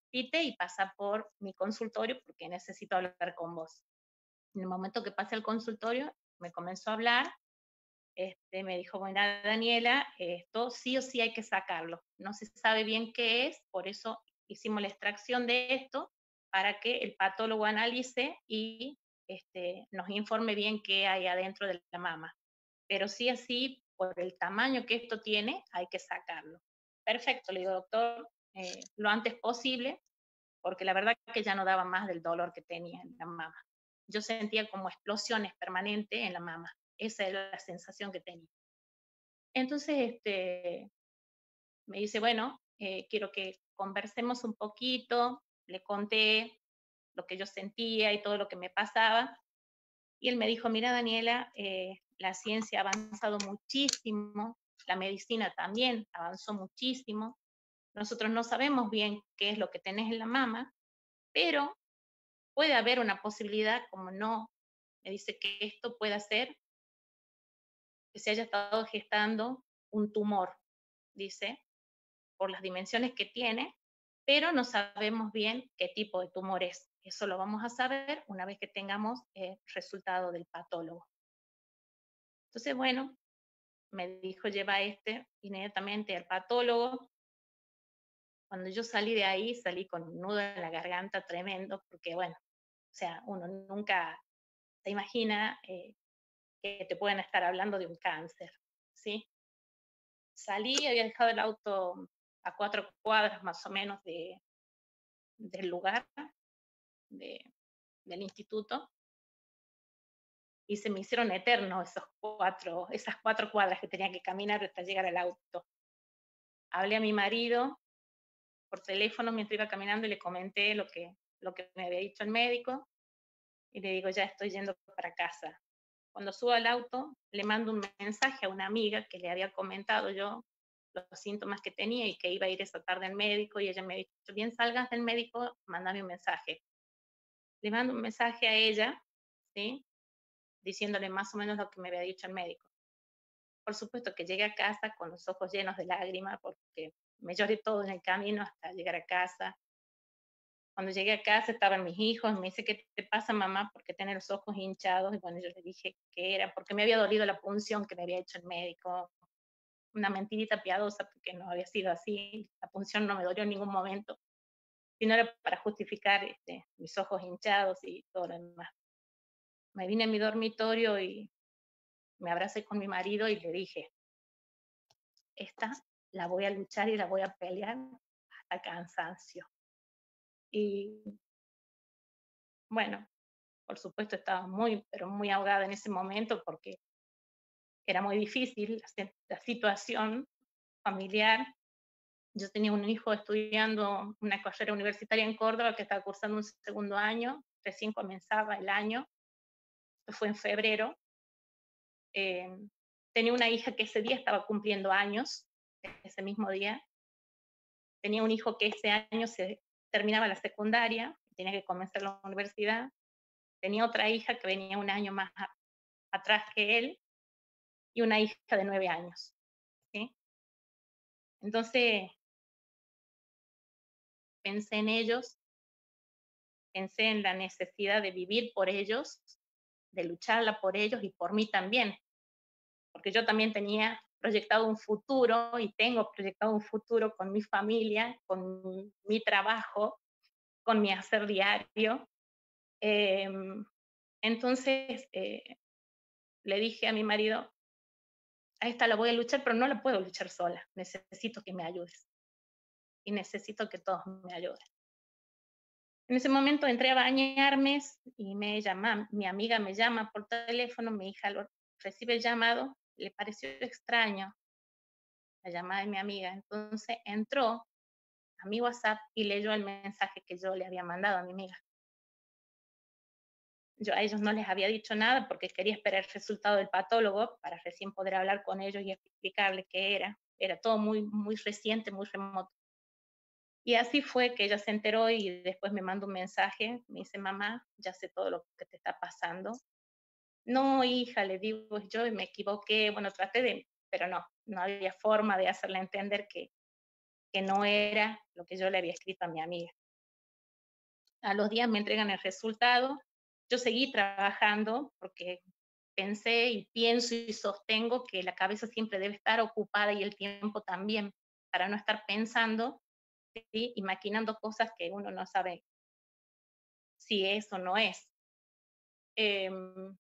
cite y pasa por mi consultorio porque necesito hablar con vos. En el momento que pasé al consultorio, me comenzó a hablar, este, me dijo, bueno, Daniela, esto sí o sí hay que sacarlo. No se sabe bien qué es, por eso hicimos la extracción de esto, para que el patólogo analice y este, nos informe bien qué hay adentro de la mama. Pero sí así, por el tamaño que esto tiene, hay que sacarlo. Perfecto, le digo, doctor, eh, lo antes posible, porque la verdad que ya no daba más del dolor que tenía en la mama. Yo sentía como explosiones permanentes en la mama. Esa era la sensación que tenía. Entonces, este, me dice, bueno, eh, quiero que conversemos un poquito. Le conté lo que yo sentía y todo lo que me pasaba. Y él me dijo, mira, Daniela, eh, la ciencia ha avanzado muchísimo, la medicina también avanzó muchísimo. Nosotros no sabemos bien qué es lo que tenés en la mama, pero puede haber una posibilidad, como no, me dice que esto pueda ser que se haya estado gestando un tumor, dice, por las dimensiones que tiene, pero no sabemos bien qué tipo de tumor es. Eso lo vamos a saber una vez que tengamos el resultado del patólogo. Entonces, bueno, me dijo, lleva este inmediatamente al patólogo. Cuando yo salí de ahí, salí con un nudo en la garganta tremendo, porque bueno, o sea, uno nunca se imagina eh, que te pueden estar hablando de un cáncer, ¿sí? Salí, había dejado el auto a cuatro cuadras más o menos de, del lugar, de, del instituto, y se me hicieron eternos esos cuatro, esas cuatro cuadras que tenía que caminar hasta llegar al auto. Hablé a mi marido por teléfono mientras iba caminando y le comenté lo que, lo que me había dicho el médico, y le digo, ya estoy yendo para casa. Cuando subo al auto, le mando un mensaje a una amiga que le había comentado yo los síntomas que tenía y que iba a ir esa tarde al médico, y ella me dijo, bien salgas del médico, mándame un mensaje. Le mando un mensaje a ella, ¿sí? Diciéndole más o menos lo que me había dicho el médico. Por supuesto que llegué a casa con los ojos llenos de lágrimas, porque me lloré todo en el camino hasta llegar a casa. Cuando llegué a casa estaban mis hijos, me dice, ¿qué te pasa, mamá? ¿Por qué tenés los ojos hinchados? Y bueno, yo le dije que era porque me había dolido la punción que me había hecho el médico. Una mentirita piadosa, porque no había sido así. La punción no me dolió en ningún momento, sino era para justificar este, mis ojos hinchados y todo lo demás. Me vine a mi dormitorio y me abracé con mi marido y le dije, esta la voy a luchar y la voy a pelear hasta cansancio. Y bueno, por supuesto estaba muy, pero muy ahogada en ese momento porque era muy difícil la, la situación familiar. Yo tenía un hijo estudiando una carrera universitaria en Córdoba que estaba cursando un segundo año, recién comenzaba el año, esto fue en febrero. Eh, tenía una hija que ese día estaba cumpliendo años, ese mismo día. Tenía un hijo que ese año se terminaba la secundaria, tenía que comenzar la universidad. Tenía otra hija que venía un año más a, atrás que él, y una hija de nueve años, ¿sí? Entonces, pensé en ellos, pensé en la necesidad de vivir por ellos, de lucharla por ellos y por mí también, porque yo también tenía proyectado un futuro y tengo proyectado un futuro con mi familia, con mi trabajo, con mi hacer diario. Eh, entonces, eh, le dije a mi marido, a esta la voy a luchar, pero no la puedo luchar sola, necesito que me ayudes y necesito que todos me ayuden. En ese momento entré a bañarme y me llama, mi amiga me llama por teléfono, mi hija lo, recibe el llamado, le pareció extraño la llamada de mi amiga, entonces entró a mi WhatsApp y leyó el mensaje que yo le había mandado a mi amiga. Yo a ellos no les había dicho nada porque quería esperar el resultado del patólogo para recién poder hablar con ellos y explicarles qué era. Era todo muy, muy reciente, muy remoto. Y así fue que ella se enteró y después me mandó un mensaje, me dice, mamá, ya sé todo lo que te está pasando. No, hija, le digo yo, me equivoqué, bueno, traté de, pero no, no había forma de hacerle entender que, que no era lo que yo le había escrito a mi amiga. a los días me entregan el resultado. Yo seguí trabajando porque pensé y pienso y sostengo que la cabeza siempre debe estar ocupada y el tiempo también, para no estar pensando, ¿sí?, y maquinando cosas que uno no sabe si es o no es. Eh,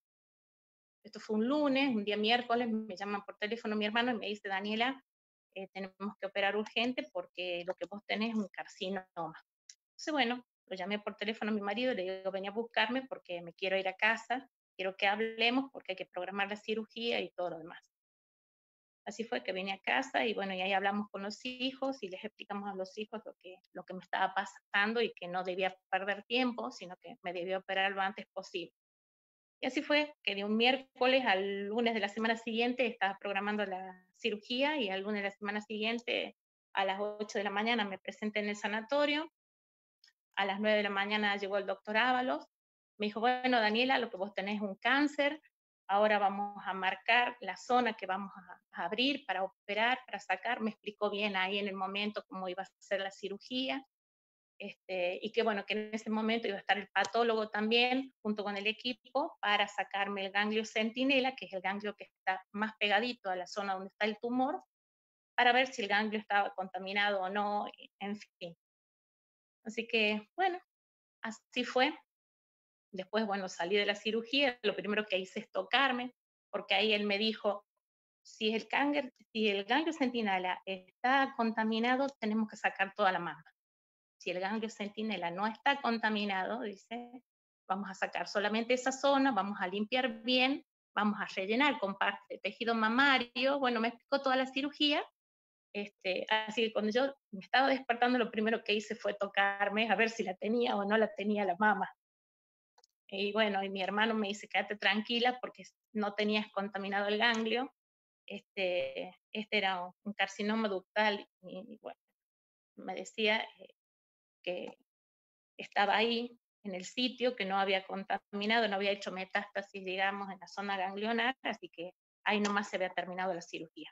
esto fue un lunes, un día miércoles, me llaman por teléfono mi hermano y me dice, Daniela, eh, tenemos que operar urgente porque lo que vos tenés es un carcinoma. Entonces, bueno, lo llamé por teléfono a mi marido y le digo, venía a buscarme porque me quiero ir a casa, quiero que hablemos porque hay que programar la cirugía y todo lo demás. Así fue que vine a casa y bueno, y ahí hablamos con los hijos y les explicamos a los hijos lo que, lo que me estaba pasando y que no debía perder tiempo, sino que me debía operar lo antes posible. Y así fue que de un miércoles al lunes de la semana siguiente estaba programando la cirugía y al lunes de la semana siguiente a las ocho de la mañana me presenté en el sanatorio. A las nueve de la mañana llegó el doctor Ábalos, me dijo, bueno, Daniela, lo que vos tenés es un cáncer, ahora vamos a marcar la zona que vamos a, a abrir para operar, para sacar, me explicó bien ahí en el momento cómo iba a ser la cirugía, este, y que bueno, que en ese momento iba a estar el patólogo también, junto con el equipo, para sacarme el ganglio centinela, que es el ganglio que está más pegadito a la zona donde está el tumor, para ver si el ganglio estaba contaminado o no, en fin. Así que, bueno, así fue. Después, bueno, salí de la cirugía, lo primero que hice es tocarme, porque ahí él me dijo, si el, cáncer, si el ganglio centinela está contaminado, tenemos que sacar toda la mama. Si el ganglio centinela no está contaminado, dice, vamos a sacar solamente esa zona, vamos a limpiar bien, vamos a rellenar con parte de tejido mamario. Bueno, me explicó toda la cirugía. Este, así que cuando yo me estaba despertando, lo primero que hice fue tocarme a ver si la tenía o no la tenía la mama. Y bueno, y mi hermano me dice, quédate tranquila porque no tenías contaminado el ganglio. Este, este era un carcinoma ductal y, y bueno, me decía eh, que estaba ahí en el sitio, que no había contaminado, no había hecho metástasis, digamos, en la zona ganglionar, así que ahí nomás se había terminado la cirugía.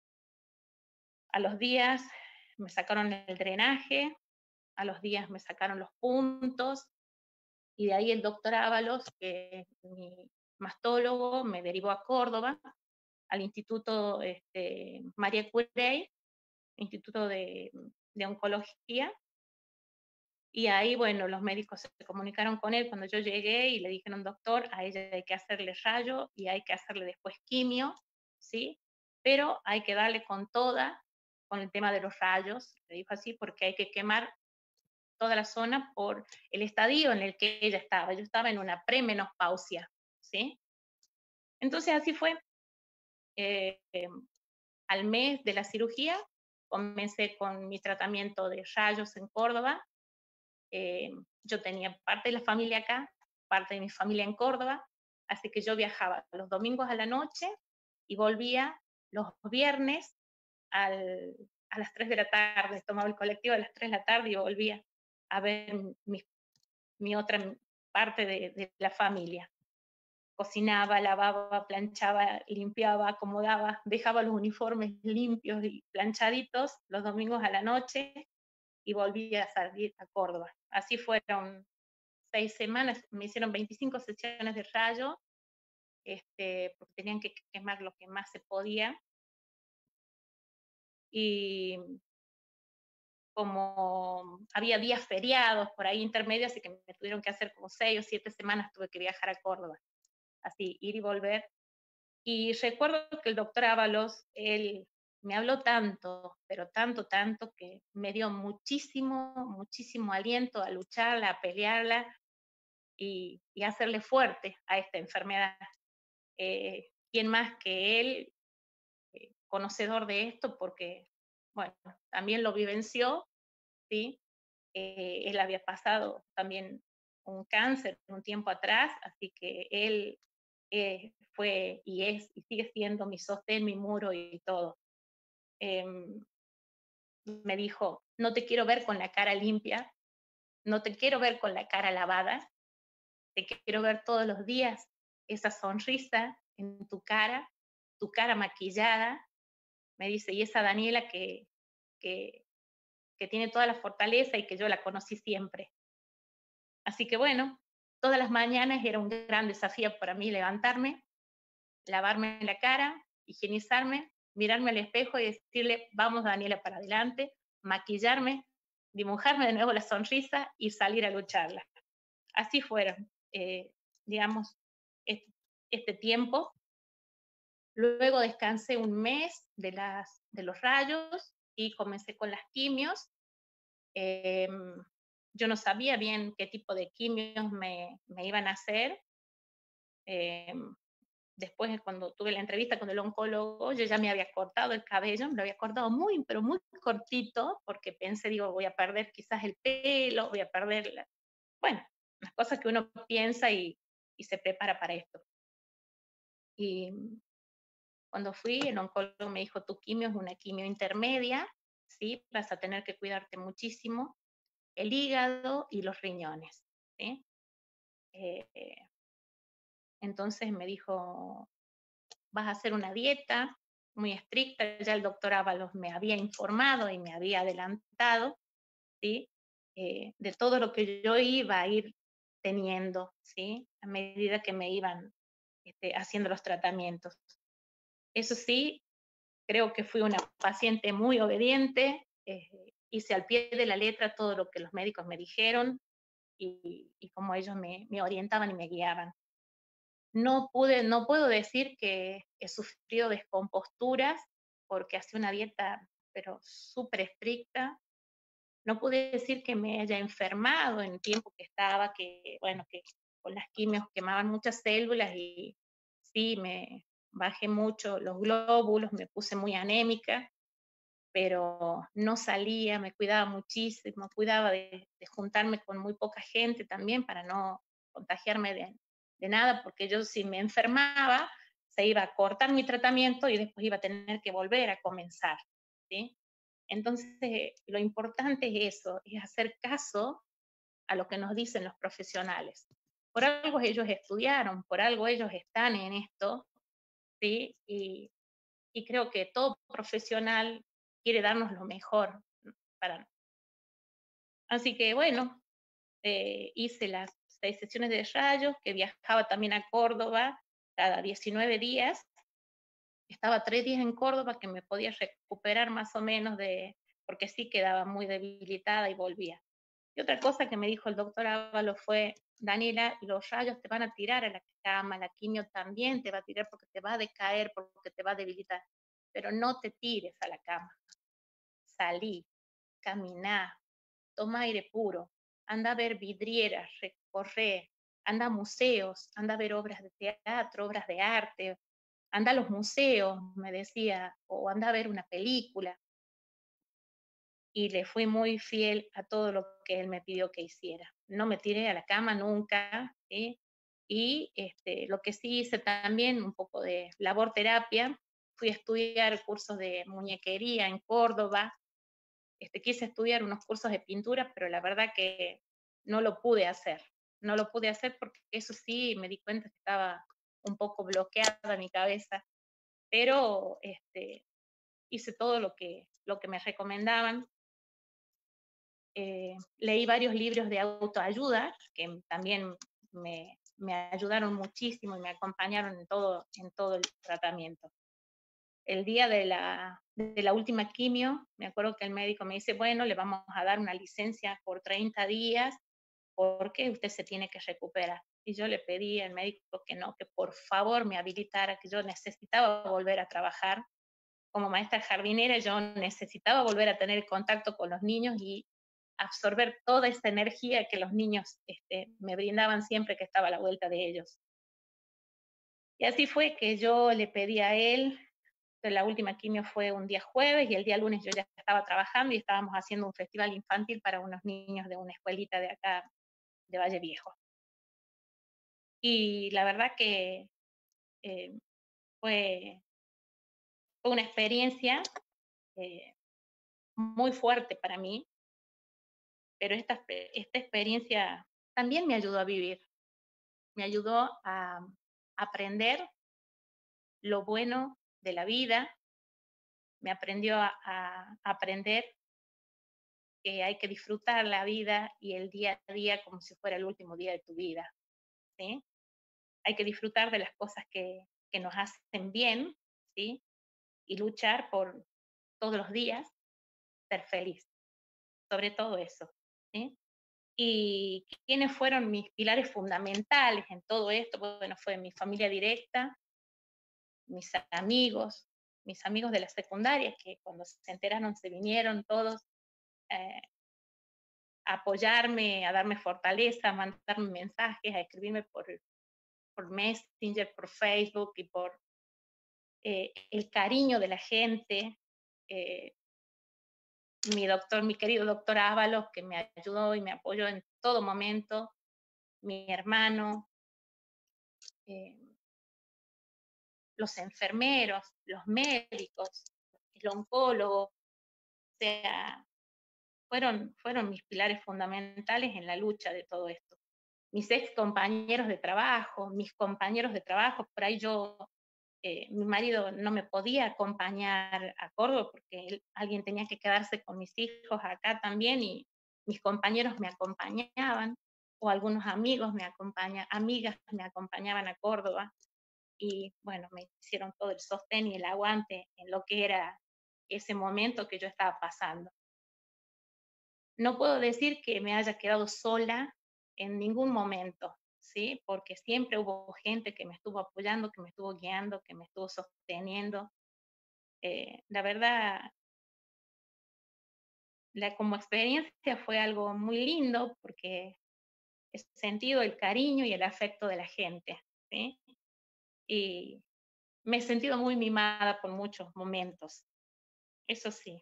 A los días me sacaron el drenaje, a los días me sacaron los puntos, y de ahí el doctor Ábalos, que es mi mastólogo, me derivó a Córdoba, al Instituto este, María Curie, Instituto de, de Oncología, y ahí, bueno, los médicos se comunicaron con él cuando yo llegué y le dijeron, doctor, a ella hay que hacerle rayo y hay que hacerle después quimio, ¿sí? Pero hay que darle con toda, con el tema de los rayos, le dijo así, porque hay que quemar toda la zona por el estadio en el que ella estaba. Yo estaba en una premenopausia, ¿sí? Entonces así fue. Eh, eh, al mes de la cirugía comencé con mi tratamiento de rayos en Córdoba. Eh, yo tenía parte de la familia acá, parte de mi familia en Córdoba, así que yo viajaba los domingos a la noche y volvía los viernes al, a las tres de la tarde, tomaba el colectivo a las tres de la tarde y volvía a ver mi, mi otra parte de, de la familia. Cocinaba, lavaba, planchaba, limpiaba, acomodaba, dejaba los uniformes limpios y planchaditos los domingos a la noche y volví a salir a Córdoba. Así fueron seis semanas, me hicieron veinticinco sesiones de rayo, este, porque tenían que quemar lo que más se podía. Y como había días feriados por ahí intermedios, así que me tuvieron que hacer como seis o siete semanas, tuve que viajar a Córdoba, así, ir y volver. Y recuerdo que el doctor Ábalos, él me habló tanto, pero tanto, tanto, que me dio muchísimo, muchísimo aliento a lucharla, a pelearla y, y a hacerle fuerte a esta enfermedad. Eh, ¿Quién más que él, eh, conocedor de esto? Porque, bueno, también lo vivenció, ¿sí? Eh, él había pasado también un cáncer un tiempo atrás, así que él eh, fue y es y sigue siendo mi sostén, mi muro y todo. Eh, me dijo, no te quiero ver con la cara limpia, no te quiero ver con la cara lavada, te quiero ver todos los días esa sonrisa en tu cara, tu cara maquillada, me dice, y esa Daniela que, que, que tiene toda la fortaleza y que yo la conocí siempre. Así que bueno, todas las mañanas era un gran desafío para mí levantarme, lavarme la cara, higienizarme, mirarme al espejo y decirle, vamos Daniela para adelante, maquillarme, dibujarme de nuevo la sonrisa y salir a lucharla. Así fueron, eh, digamos, este, este tiempo. Luego descansé un mes de, las, de los rayos y comencé con las quimios. Eh, yo no sabía bien qué tipo de quimios me, me iban a hacer. Eh, después, cuando tuve la entrevista con el oncólogo, yo ya me había cortado el cabello, me lo había cortado muy, pero muy cortito, porque pensé, digo, voy a perder quizás el pelo, voy a perder, la... bueno, las cosas que uno piensa y, y se prepara para esto. Y cuando fui, el oncólogo me dijo, tu quimio es una quimio intermedia, ¿sí? Vas a tener que cuidarte muchísimo el hígado y los riñones, ¿sí? Eh, entonces me dijo, vas a hacer una dieta muy estricta, ya el doctor Ábalos me había informado y me había adelantado, ¿sí? Eh, de todo lo que yo iba a ir teniendo, ¿sí? A medida que me iban este, haciendo los tratamientos. Eso sí, creo que fui una paciente muy obediente, eh, hice al pie de la letra todo lo que los médicos me dijeron y, y cómo ellos me, me orientaban y me guiaban. No pude, no puedo decir que he sufrido descomposturas porque hacía una dieta pero súper estricta. No pude decir que me haya enfermado en el tiempo que estaba, que bueno, que con las quimios quemaban muchas células y sí, me bajé mucho los glóbulos, me puse muy anémica, pero no salía, me cuidaba muchísimo, cuidaba de, de juntarme con muy poca gente también para no contagiarme de, de nada, porque yo si me enfermaba, se iba a cortar mi tratamiento y después iba a tener que volver a comenzar, ¿sí? Entonces, lo importante es eso, es hacer caso a lo que nos dicen los profesionales. Por algo ellos estudiaron, por algo ellos están en esto, ¿sí? Y, y creo que todo profesional quiere darnos lo mejor para. Así que bueno, eh, hice las seis sesiones de rayos, que viajaba también a Córdoba cada diecinueve días. Estaba tres días en Córdoba que me podía recuperar más o menos de, porque sí quedaba muy debilitada y volvía. Y otra cosa que me dijo el doctor Ábalos fue, Daniela, los rayos te van a tirar a la cama, la quimio también te va a tirar porque te va a decaer, porque te va a debilitar, pero no te tires a la cama. Salí, caminá, toma aire puro, anda a ver vidrieras, recorre, anda a museos, anda a ver obras de teatro, obras de arte, anda a los museos, me decía, o anda a ver una película. Y le fui muy fiel a todo lo que él me pidió que hiciera. No me tiré a la cama nunca, ¿sí? Y este, lo que sí hice también, un poco de labor terapia, fui a estudiar cursos de muñequería en Córdoba, este, quise estudiar unos cursos de pintura, pero la verdad que no lo pude hacer. No lo pude hacer porque eso sí, me di cuenta que estaba un poco bloqueada mi cabeza, pero este, hice todo lo que, lo que me recomendaban. Eh, leí varios libros de autoayuda que también me, me ayudaron muchísimo y me acompañaron en todo, en todo el tratamiento. El día de la, de la última quimio, me acuerdo que el médico me dice, bueno, le vamos a dar una licencia por treinta días porque usted se tiene que recuperar. Y yo le pedí al médico que no, que por favor me habilitara, que yo necesitaba volver a trabajar. Como maestra jardinera, yo necesitaba volver a tener contacto con los niños y absorber toda esa energía que los niños este, me brindaban siempre que estaba a la vuelta de ellos. Y así fue que yo le pedí a él, la última quimio fue un día jueves y el día lunes yo ya estaba trabajando y estábamos haciendo un festival infantil para unos niños de una escuelita de acá, de Valle Viejo. Y la verdad que eh, fue, fue una experiencia eh, muy fuerte para mí, pero esta, esta experiencia también me ayudó a vivir, me ayudó a aprender lo bueno de la vida, me aprendió a, a aprender que hay que disfrutar la vida y el día a día como si fuera el último día de tu vida, ¿sí? Hay que disfrutar de las cosas que, que nos hacen bien, ¿sí? Y luchar por todos los días ser feliz, sobre todo eso, ¿sí? Y quiénes fueron mis pilares fundamentales en todo esto, bueno, fue mi familia directa, mis amigos, mis amigos de la secundaria, que cuando se enteraron se vinieron todos eh, a apoyarme, a darme fortaleza, a mandarme mensajes, a escribirme por, por Messenger, por Facebook y por eh, el cariño de la gente. Eh, mi doctor, mi querido doctor Ábalos, que me ayudó y me apoyó en todo momento, mi hermano, eh, los enfermeros, los médicos, el oncólogo, o sea, fueron, fueron mis pilares fundamentales en la lucha de todo esto. Mis ex compañeros de trabajo, mis compañeros de trabajo, por ahí yo, eh, mi marido no me podía acompañar a Córdoba porque él, alguien tenía que quedarse con mis hijos acá también y mis compañeros me acompañaban o algunos amigos me acompañaban, amigas me acompañaban a Córdoba y bueno, me hicieron todo el sostén y el aguante en lo que era ese momento que yo estaba pasando. No puedo decir que me haya quedado sola en ningún momento, ¿sí? Porque siempre hubo gente que me estuvo apoyando, que me estuvo guiando, que me estuvo sosteniendo. Eh, la verdad, la, como experiencia fue algo muy lindo porque he sentido el cariño y el afecto de la gente, ¿sí? Y me he sentido muy mimada por muchos momentos, eso sí.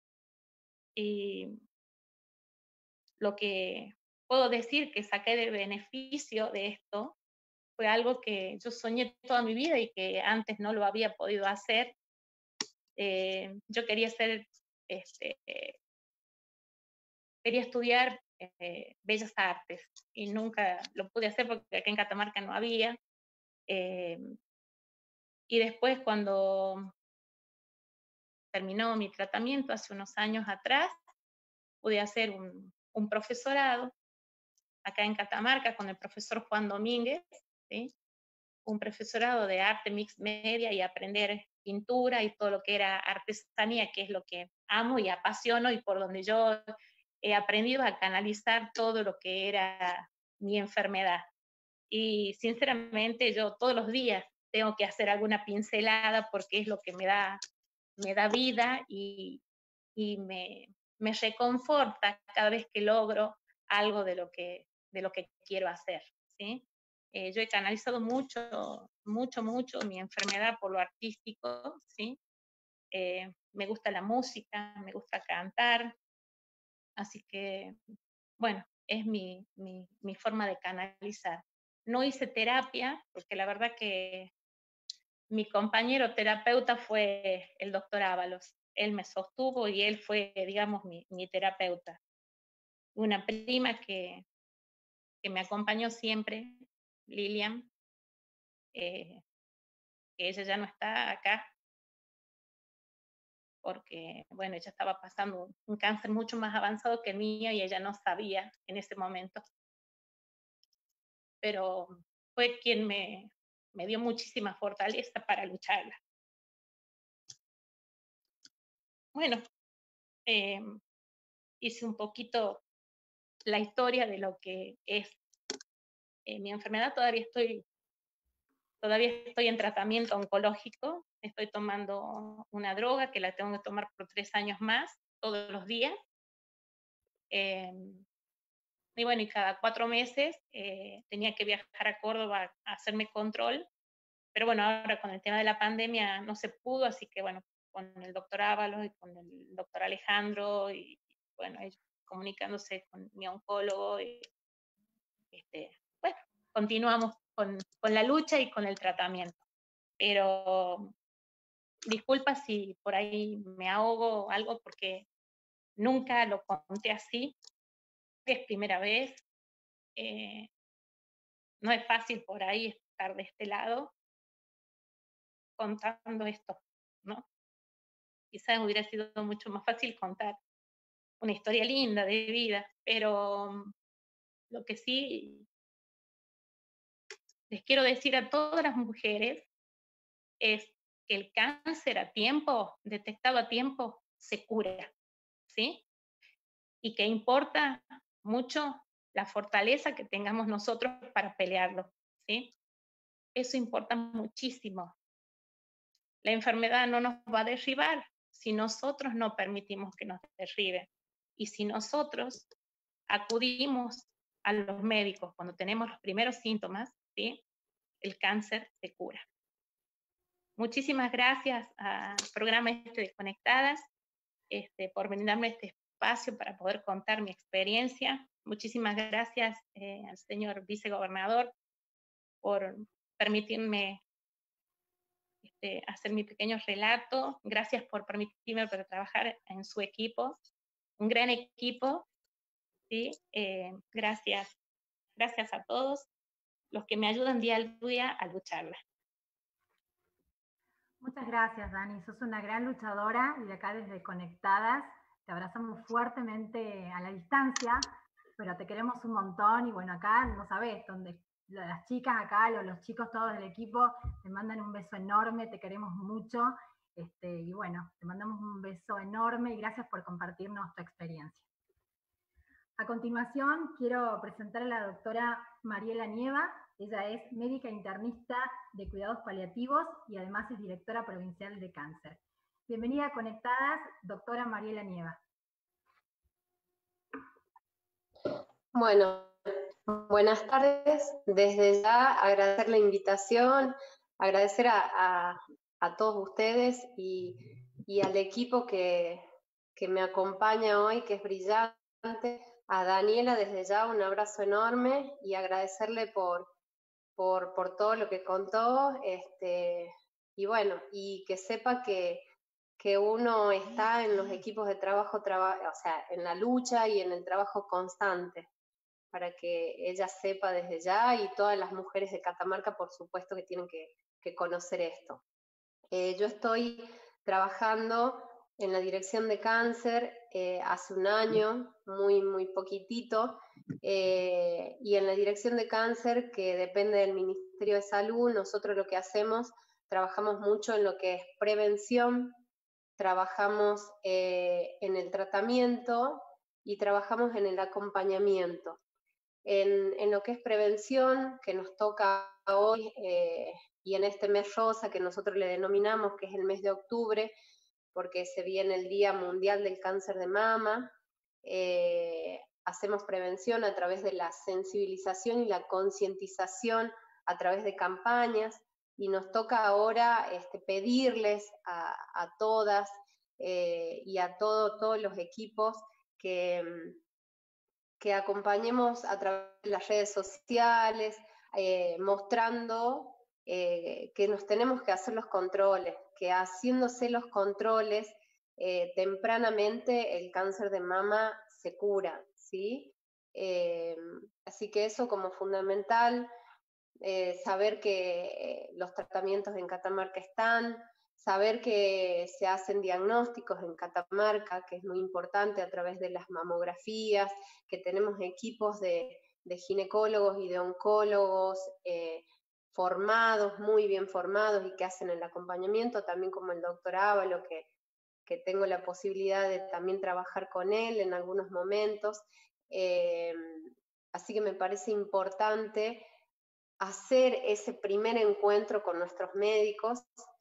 Y lo que puedo decir que saqué de beneficio de esto fue algo que yo soñé toda mi vida y que antes no lo había podido hacer. Eh, yo quería ser, este, eh, quería estudiar eh, Bellas Artes y nunca lo pude hacer porque acá en Catamarca no había. Eh, y después cuando terminó mi tratamiento hace unos años atrás, pude hacer un, un profesorado acá en Catamarca con el profesor Juan Domínguez, ¿sí? Un profesorado de arte mixed media y aprender pintura y todo lo que era artesanía, que es lo que amo y apasiono y por donde yo he aprendido a canalizar todo lo que era mi enfermedad. Y sinceramente yo todos los días tengo que hacer alguna pincelada porque es lo que me da, me da vida y, y me, me reconforta cada vez que logro algo de lo que, de lo que quiero hacer, ¿sí? Eh, yo he canalizado mucho, mucho, mucho mi enfermedad por lo artístico, ¿sí? Eh, me gusta la música, me gusta cantar, así que, bueno, es mi, mi, mi forma de canalizar. No hice terapia, porque la verdad que mi compañero terapeuta fue el doctor Ábalos. Él me sostuvo y él fue, digamos, mi, mi terapeuta. Una prima que, que me acompañó siempre, Lilian, eh, que ella ya no está acá, porque, bueno, ella estaba pasando un cáncer mucho más avanzado que el mío y ella no sabía en ese momento. Pero fue quien me, me dio muchísima fortaleza para lucharla. Bueno, eh, hice un poquito la historia de lo que es eh, mi enfermedad. Todavía estoy, todavía estoy en tratamiento oncológico, estoy tomando una droga que la tengo que tomar por tres años más, todos los días. Eh, y bueno, y cada cuatro meses eh, tenía que viajar a Córdoba a hacerme control, pero bueno, ahora con el tema de la pandemia no se pudo, así que bueno, con el doctor Ábalos y con el doctor Alejandro, y bueno, ellos comunicándose con mi oncólogo, y este, bueno, continuamos con, con la lucha y con el tratamiento. Pero disculpa si por ahí me ahogo o algo, porque nunca lo conté así, es primera vez. Eh, no es fácil por ahí estar de este lado contando esto, ¿no? Quizás hubiera sido mucho más fácil contar una historia linda de vida, pero lo que sí les quiero decir a todas las mujeres es que el cáncer a tiempo, detectado a tiempo, se cura, ¿sí? Y que importa mucho la fortaleza que tengamos nosotros para pelearlo, ¿sí? Eso importa muchísimo. La enfermedad no nos va a derribar si nosotros no permitimos que nos derribe. Y si nosotros acudimos a los médicos cuando tenemos los primeros síntomas, ¿sí? El cáncer se cura. Muchísimas gracias al programa este de Conectadas este, por brindarme este espacio para poder contar mi experiencia. Muchísimas gracias eh, al señor vicegobernador por permitirme este, hacer mi pequeño relato. Gracias por permitirme para trabajar en su equipo, un gran equipo. ¿Sí? Eh, gracias, gracias a todos los que me ayudan día al día a lucharla. Muchas gracias, Dani. Sos una gran luchadora y de acá desde Conectadas te abrazamos fuertemente a la distancia, pero te queremos un montón y bueno, acá no sabés, donde las chicas acá, los, los chicos todos del equipo te mandan un beso enorme, te queremos mucho este, y bueno, te mandamos un beso enorme y gracias por compartirnos tu experiencia. A continuación quiero presentar a la doctora Mariela Nieva. Ella es médica internista de cuidados paliativos y además es directora provincial de cáncer. Bienvenida a Conectadas, doctora Mariela Nieva. Bueno, buenas tardes. Desde ya agradecer la invitación, agradecer a, a, a todos ustedes y, y al equipo que, que me acompaña hoy, que es brillante. A Daniela desde ya un abrazo enorme y agradecerle por, por, por todo lo que contó, este, y bueno, y que sepa que, que uno está en los equipos de trabajo, traba, o sea, en la lucha y en el trabajo constante, para que ella sepa desde ya, y todas las mujeres de Catamarca, por supuesto, que tienen que, que conocer esto. Eh, yo estoy trabajando en la dirección de cáncer eh, hace un año, muy, muy poquitito, eh, y en la dirección de cáncer, que depende del Ministerio de Salud, nosotros lo que hacemos, trabajamos mucho en lo que es prevención, trabajamos eh, en el tratamiento y trabajamos en el acompañamiento. En, en lo que es prevención, que nos toca hoy, eh, y en este mes rosa que nosotros le denominamos, que es el mes de octubre, porque se viene el Día Mundial del Cáncer de Mama, eh, hacemos prevención a través de la sensibilización y la concientización a través de campañas, y nos toca ahora este, pedirles a, a todas eh, y a todo, todos los equipos que, que acompañemos a través de las redes sociales, eh, mostrando eh, que nos tenemos que hacer los controles, que haciéndose los controles eh, tempranamente el cáncer de mama se cura, ¿sí? Eh, así que eso como fundamental, eh, saber que eh, los tratamientos en Catamarca están, saber que se hacen diagnósticos en Catamarca, que es muy importante a través de las mamografías, que tenemos equipos de, de ginecólogos y de oncólogos eh, formados, muy bien formados, y que hacen el acompañamiento, también como el doctor Ávalo, que, que tengo la posibilidad de también trabajar con él en algunos momentos. Eh, así que me parece importante hacer ese primer encuentro con nuestros médicos,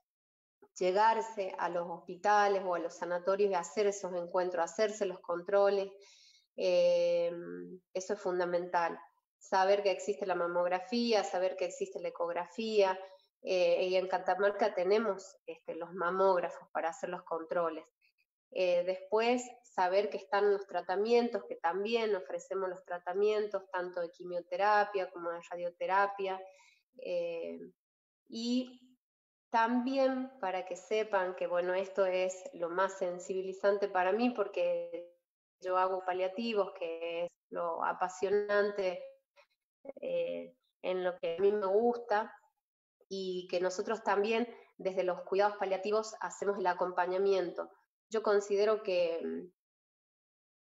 llegarse a los hospitales o a los sanatorios y hacer esos encuentros, hacerse los controles, eh, eso es fundamental. Saber que existe la mamografía, saber que existe la ecografía, eh, y en Catamarca tenemos este, los mamógrafos para hacer los controles. Eh, después, saber que están los tratamientos, que también ofrecemos los tratamientos, tanto de quimioterapia como de radioterapia, eh, y también para que sepan que, bueno, esto es lo más sensibilizante para mí, porque yo hago paliativos, que es lo apasionante eh, en lo que a mí me gusta, y que nosotros también desde los cuidados paliativos hacemos el acompañamiento. Yo considero que,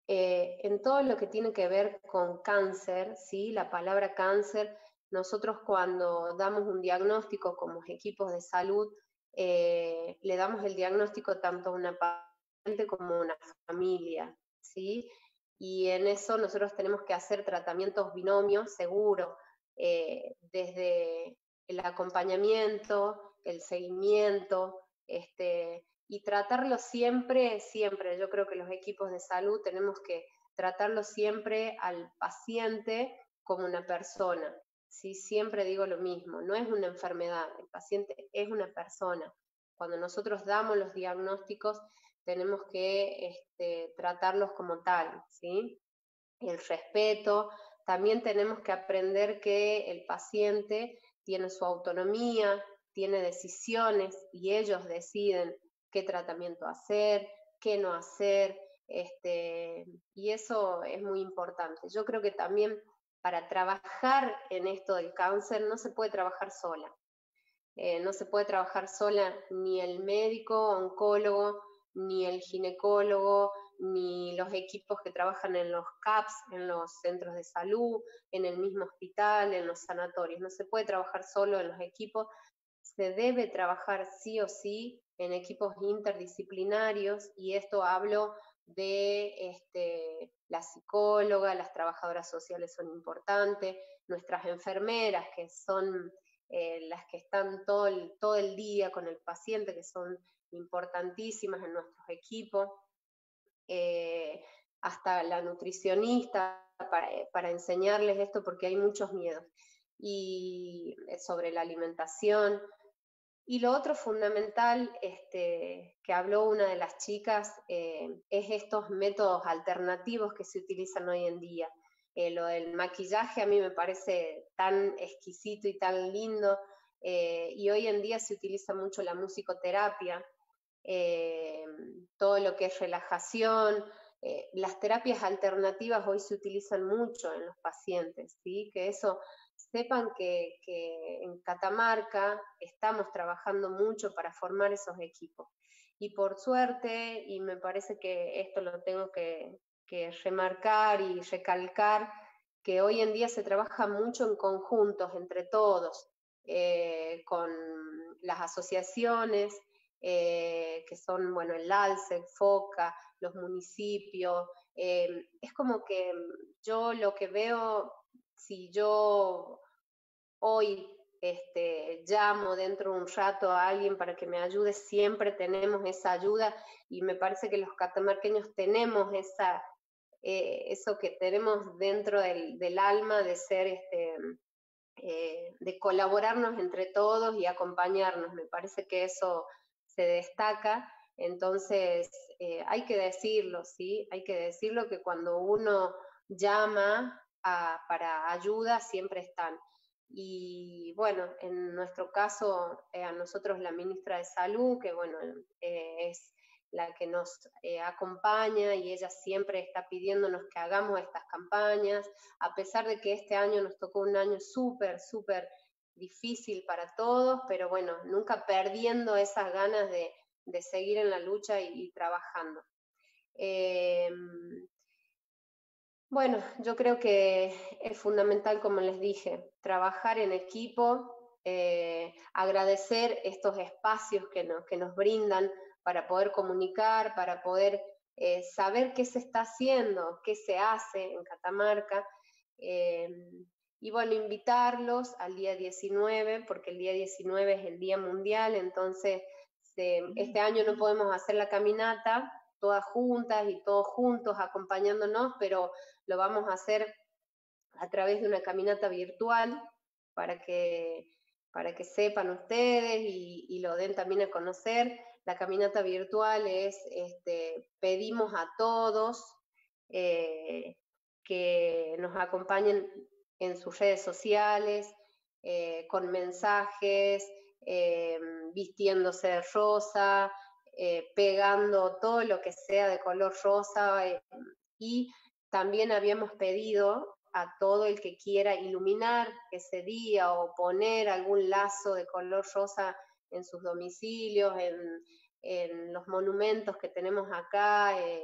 Eh, en todo lo que tiene que ver con cáncer, ¿sí? La palabra cáncer, nosotros cuando damos un diagnóstico como equipos de salud, eh, le damos el diagnóstico tanto a una paciente como a una familia, ¿sí? Y en eso nosotros tenemos que hacer tratamientos binomios seguros, eh, desde el acompañamiento, el seguimiento, este, y tratarlo siempre, siempre, yo creo que los equipos de salud tenemos que tratarlo siempre al paciente como una persona, ¿sí? Siempre digo lo mismo, no es una enfermedad, el paciente es una persona. Cuando nosotros damos los diagnósticos, tenemos que este, tratarlos como tal, ¿sí? El respeto, también tenemos que aprender que el paciente tiene su autonomía, tiene decisiones y ellos deciden qué tratamiento hacer, qué no hacer, este, y eso es muy importante. Yo creo que también para trabajar en esto del cáncer no se puede trabajar sola. Eh, no se puede trabajar sola ni el médico, oncólogo, ni el ginecólogo, ni los equipos que trabajan en los C A Ps, en los centros de salud, en el mismo hospital, en los sanatorios. No se puede trabajar solo en los equipos, se debe trabajar sí o sí en equipos interdisciplinarios, y esto hablo de este, la psicóloga, las trabajadoras sociales son importantes, nuestras enfermeras, que son eh, las que están todo el, todo el día con el paciente, que son importantísimas en nuestros equipos, eh, hasta la nutricionista para, para enseñarles esto, porque hay muchos miedos, y sobre la alimentación. Y lo otro fundamental este, que habló una de las chicas eh, es estos métodos alternativos que se utilizan hoy en día. Eh, lo del maquillaje a mí me parece tan exquisito y tan lindo, eh, y hoy en día se utiliza mucho la musicoterapia, eh, todo lo que es relajación, eh, las terapias alternativas hoy se utilizan mucho en los pacientes, ¿sí? Que eso, sepan que, que en Catamarca estamos trabajando mucho para formar esos equipos. Y por suerte, y me parece que esto lo tengo que, que remarcar y recalcar, que hoy en día se trabaja mucho en conjuntos, entre todos, eh, con las asociaciones, eh, que son, bueno, el ALSEC, FOCA, los municipios. Eh, es como que yo lo que veo, si yo hoy este, llamo dentro de un rato a alguien para que me ayude, siempre tenemos esa ayuda, y me parece que los catamarqueños tenemos esa, eh, eso que tenemos dentro del, del alma de ser, este, eh, de colaborarnos entre todos y acompañarnos. Me parece que eso se destaca. Entonces eh, hay que decirlo, ¿sí? Hay que decirlo, que cuando uno llama a, para ayuda siempre están. Y bueno, en nuestro caso, eh, a nosotros la ministra de Salud, que bueno, eh, es la que nos eh, acompaña, y ella siempre está pidiéndonos que hagamos estas campañas, a pesar de que este año nos tocó un año súper, súper difícil para todos, pero bueno, nunca perdiendo esas ganas de, de seguir en la lucha y, y trabajando. Eh, bueno, yo creo que es fundamental, como les dije, trabajar en equipo, eh, agradecer estos espacios que nos, que nos brindan para poder comunicar, para poder eh, saber qué se está haciendo, qué se hace en Catamarca, eh, y bueno, invitarlos al día diecinueve, porque el día diecinueve es el Día Mundial, entonces eh, este año no podemos hacer la caminata todas juntas y todos juntos acompañándonos, pero lo vamos a hacer a través de una caminata virtual para que, para que sepan ustedes y, y lo den también a conocer. La caminata virtual es, este, pedimos a todos eh, que nos acompañen en sus redes sociales, eh, con mensajes, eh, vistiéndose de rosa, eh, pegando todo lo que sea de color rosa, eh, y también habíamos pedido a todo el que quiera iluminar ese día o poner algún lazo de color rosa en sus domicilios, en, en los monumentos que tenemos acá, eh,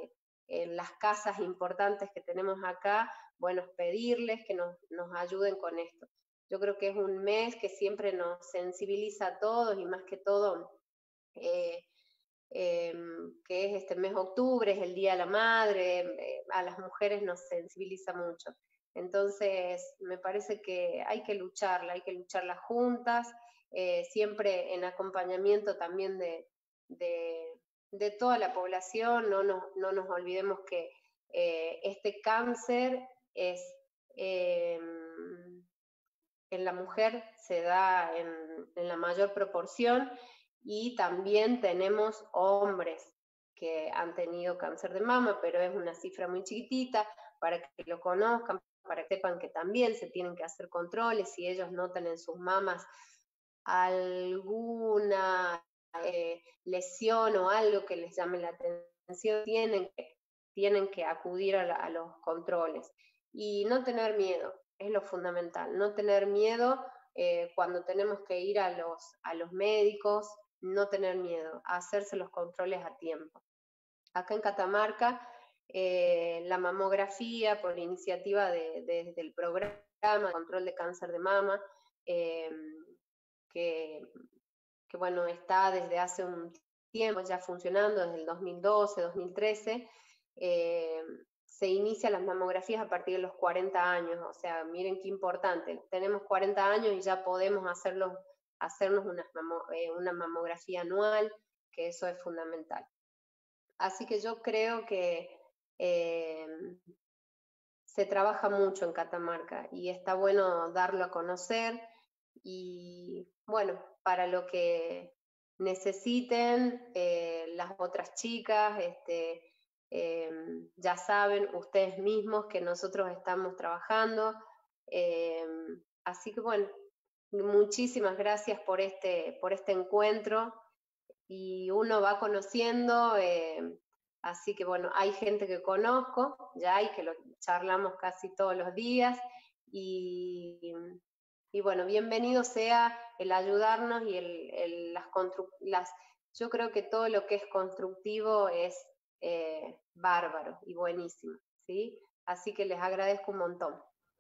en las casas importantes que tenemos acá, bueno, pedirles que nos, nos ayuden con esto. Yo creo que es un mes que siempre nos sensibiliza a todos, y más que todo, eh, eh, que es este mes de octubre, es el Día de la Madre, eh, a las mujeres nos sensibiliza mucho. Entonces, me parece que hay que lucharla, hay que lucharla juntas, eh, siempre en acompañamiento también de, de, de toda la población. No nos, no nos olvidemos que eh, este cáncer es, eh, en la mujer se da en, en la mayor proporción, y también tenemos hombres que han tenido cáncer de mama, pero es una cifra muy chiquitita, para que lo conozcan, para que sepan que también se tienen que hacer controles. Si ellos notan en sus mamas alguna eh, lesión o algo que les llame la atención, tienen que, tienen que acudir a, la, a los controles. Y no tener miedo, es lo fundamental, no tener miedo eh, cuando tenemos que ir a los, a los médicos, no tener miedo, a hacerse los controles a tiempo. Acá en Catamarca, eh, la mamografía, por iniciativa de, de, del programa de control de cáncer de mama, eh, que, que bueno, está desde hace un tiempo ya funcionando, desde el dos mil doce, dos mil trece, eh, se inician las mamografías a partir de los cuarenta años, o sea, miren qué importante, tenemos cuarenta años y ya podemos hacerlo, hacernos una, eh, una mamografía anual, que eso es fundamental. Así que yo creo que eh, se trabaja mucho en Catamarca y está bueno darlo a conocer, y bueno, para lo que necesiten eh, las otras chicas, este, eh, ya saben ustedes mismos que nosotros estamos trabajando, eh, así que bueno, muchísimas gracias por este, por este encuentro, y uno va conociendo, eh, así que bueno, hay gente que conozco, ya hay que lo charlamos casi todos los días, y, y bueno, bienvenido sea el ayudarnos y el, el, las, las, yo creo que todo lo que es constructivo es eh, bárbaro y buenísimo, ¿sí? Así que les agradezco un montón.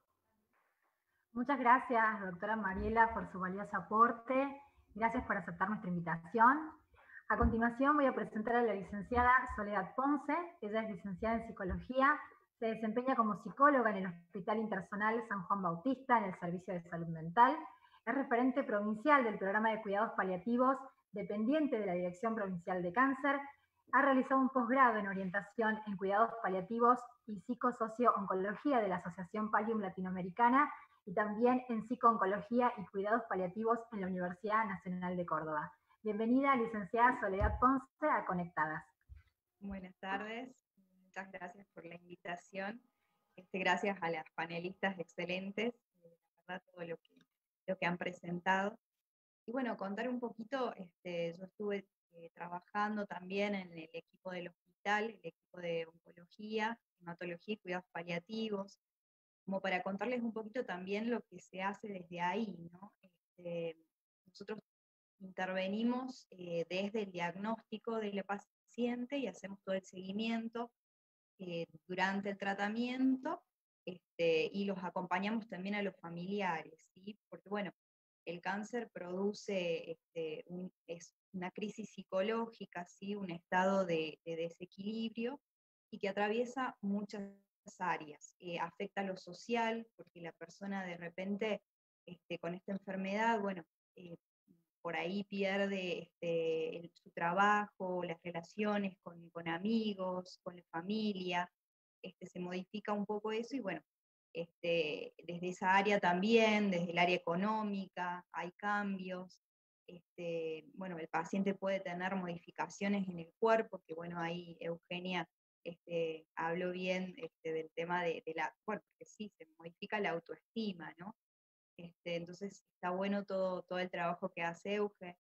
Muchas gracias, doctora Mariela, por su valioso aporte. Gracias por aceptar nuestra invitación. A continuación voy a presentar a la licenciada Soledad Ponce. Ella es licenciada en Psicología, se desempeña como psicóloga en el Hospital Intersonal San Juan Bautista, en el Servicio de Salud Mental. Es referente provincial del Programa de Cuidados Paliativos, dependiente de la Dirección Provincial de Cáncer. Ha realizado un posgrado en orientación en cuidados paliativos y psicosocio-oncología de la Asociación Pallium Latinoamericana, y también en psico-oncología y cuidados paliativos en la Universidad Nacional de Córdoba. Bienvenida, licenciada Soledad Ponce, a Conectadas. Buenas tardes, muchas gracias por la invitación. Este, gracias a las panelistas excelentes, eh, la verdad, todo lo que, lo que han presentado. Y bueno, contar un poquito, este, yo estuve eh, trabajando también en el equipo del hospital, el equipo de oncología, hematología y cuidados paliativos, como para contarles un poquito también lo que se hace desde ahí, ¿no? Este, nosotros intervenimos eh, desde el diagnóstico de la paciente y hacemos todo el seguimiento eh, durante el tratamiento, este, y los acompañamos también a los familiares, ¿sí? Porque bueno, el cáncer produce este, un, es una crisis psicológica, ¿sí? Un estado de, de desequilibrio, y que atraviesa muchas áreas. Eh, afecta a lo social, porque la persona de repente este, con esta enfermedad, bueno, eh, por ahí pierde este, el, su trabajo, las relaciones con, con amigos, con la familia, este, se modifica un poco eso, y bueno, este, desde esa área también, desde el área económica, hay cambios. Este, bueno, el paciente puede tener modificaciones en el cuerpo, que bueno, ahí Eugenia este, habló bien este, del tema de, de la, bueno, porque sí, se modifica la autoestima, ¿no? Este, entonces está bueno todo, todo el trabajo que hace Euge.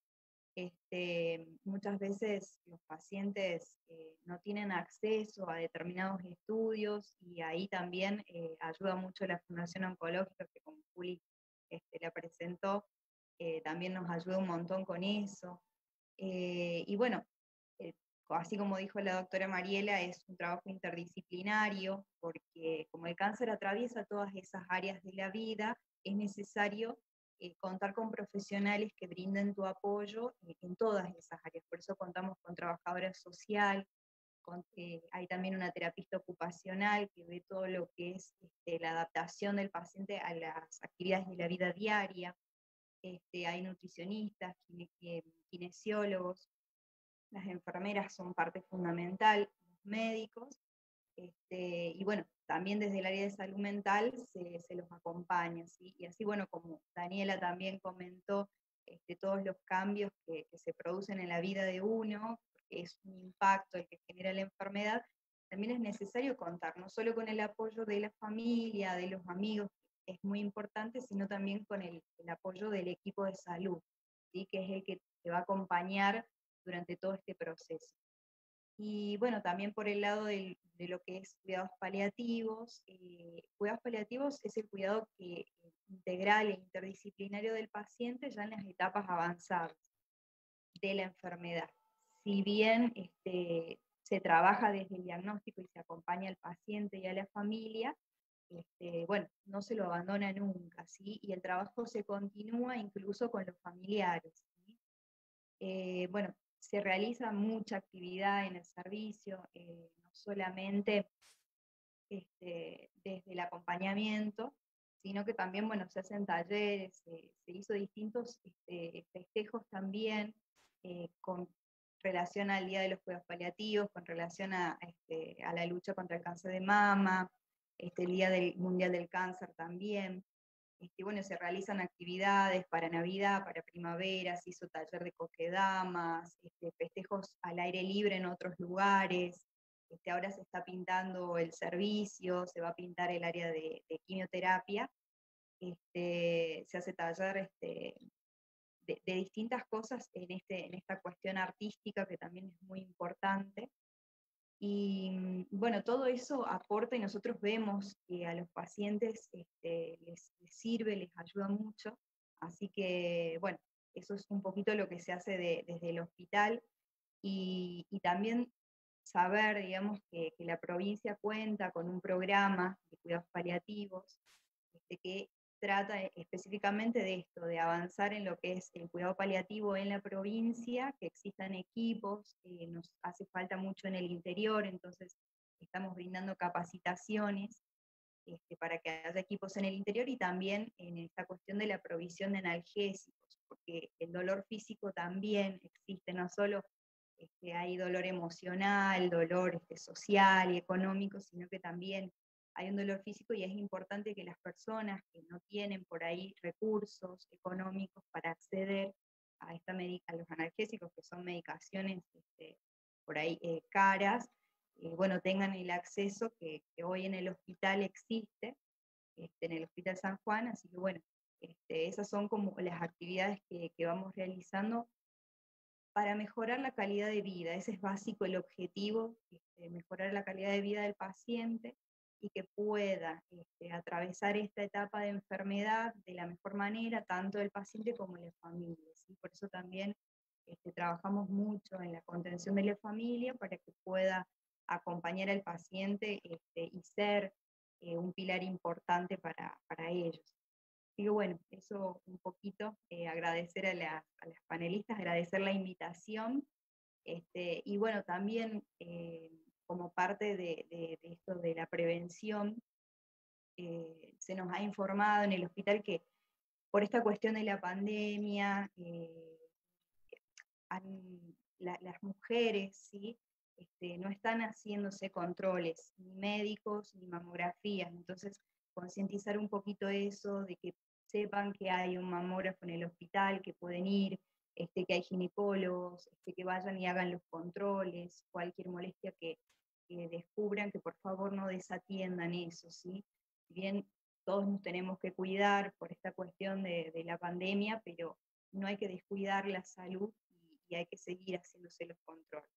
Este, muchas veces los pacientes eh, no tienen acceso a determinados estudios, y ahí también eh, ayuda mucho la Fundación Oncológica, que como Juli este, la presentó, eh, también nos ayuda un montón con eso. Eh, y bueno, eh, así como dijo la doctora Mariela, es un trabajo interdisciplinario, porque como el cáncer atraviesa todas esas áreas de la vida, es necesario eh, contar con profesionales que brinden tu apoyo en, en todas esas áreas. Por eso contamos con trabajadora social, con, eh, hay también una terapista ocupacional que ve todo lo que es este, la adaptación del paciente a las actividades de la vida diaria. Este, hay nutricionistas, kine, eh, kinesiólogos, las enfermeras son parte fundamental, los médicos, este, y bueno, también desde el área de salud mental se, se los acompaña, ¿sí? Y así, bueno, como Daniela también comentó, este, todos los cambios que, que se producen en la vida de uno, porque es un impacto el que genera la enfermedad, también es necesario contar, no solo con el apoyo de la familia, de los amigos, que es muy importante, sino también con el, el apoyo del equipo de salud, ¿sí? Que es el que te va a acompañar durante todo este proceso. Y bueno, también por el lado del, de lo que es cuidados paliativos, eh, cuidados paliativos es el cuidado que, eh, integral e interdisciplinario del paciente ya en las etapas avanzadas de la enfermedad. Si bien este, se trabaja desde el diagnóstico y se acompaña al paciente y a la familia, este, bueno, no se lo abandona nunca, ¿sí? Y el trabajo se continúa incluso con los familiares, ¿sí? Eh, bueno, se realiza mucha actividad en el servicio, eh, no solamente este, desde el acompañamiento, sino que también, bueno, se hacen talleres, se, se hizo distintos este, festejos también, eh, con relación al Día de los Cuidados Paliativos, con relación a, este, a la lucha contra el cáncer de mama, este, el Día del Mundial del Cáncer también. Este, bueno, se realizan actividades para Navidad, para primavera, se hizo taller de coquedamas, este, festejos al aire libre en otros lugares, este, ahora se está pintando el servicio, se va a pintar el área de, de quimioterapia, este, se hace taller este, de, de distintas cosas en, este, en esta cuestión artística que también es muy importante. Y bueno, todo eso aporta y nosotros vemos que a los pacientes este, les, les sirve, les ayuda mucho. Así que, bueno, eso es un poquito lo que se hace de, desde el hospital. Y, y también saber, digamos, que, que la provincia cuenta con un programa de cuidados paliativos este, que trata específicamente de esto, de avanzar en lo que es el cuidado paliativo en la provincia, que existan equipos, eh, nos hace falta mucho en el interior, entonces estamos brindando capacitaciones este, para que haya equipos en el interior y también en esta cuestión de la provisión de analgésicos, porque el dolor físico también existe, no solo este, hay dolor emocional, dolor este, social y económico, sino que también hay un dolor físico y es importante que las personas que no tienen por ahí recursos económicos para acceder a, esta a los analgésicos, que son medicaciones este, por ahí eh, caras, eh, bueno, tengan el acceso que, que hoy en el hospital existe, este, en el Hospital San Juan, así que bueno, este, esas son como las actividades que, que vamos realizando para mejorar la calidad de vida. Ese es básico el objetivo, este, mejorar la calidad de vida del paciente y que pueda este, atravesar esta etapa de enfermedad de la mejor manera, tanto el paciente como la familia, ¿sí? Por eso también este, trabajamos mucho en la contención de la familia para que pueda acompañar al paciente este, y ser eh, un pilar importante para, para ellos. Así que bueno, eso un poquito, eh, agradecer a, la, a las panelistas, agradecer la invitación, este, y bueno, también eh, como parte de, de, de esto de la prevención, eh, se nos ha informado en el hospital que por esta cuestión de la pandemia, eh, han, la, las mujeres, ¿sí? Este, no están haciéndose controles, ni médicos, ni mamografías, entonces concientizar un poquito eso, de que sepan que hay un mamógrafo en el hospital, que pueden ir, este, que hay ginecólogos, este, que vayan y hagan los controles, cualquier molestia que, que descubran, que por favor no desatiendan eso, ¿sí? Si bien todos nos tenemos que cuidar por esta cuestión de, de la pandemia, pero no hay que descuidar la salud y, y hay que seguir haciéndose los controles.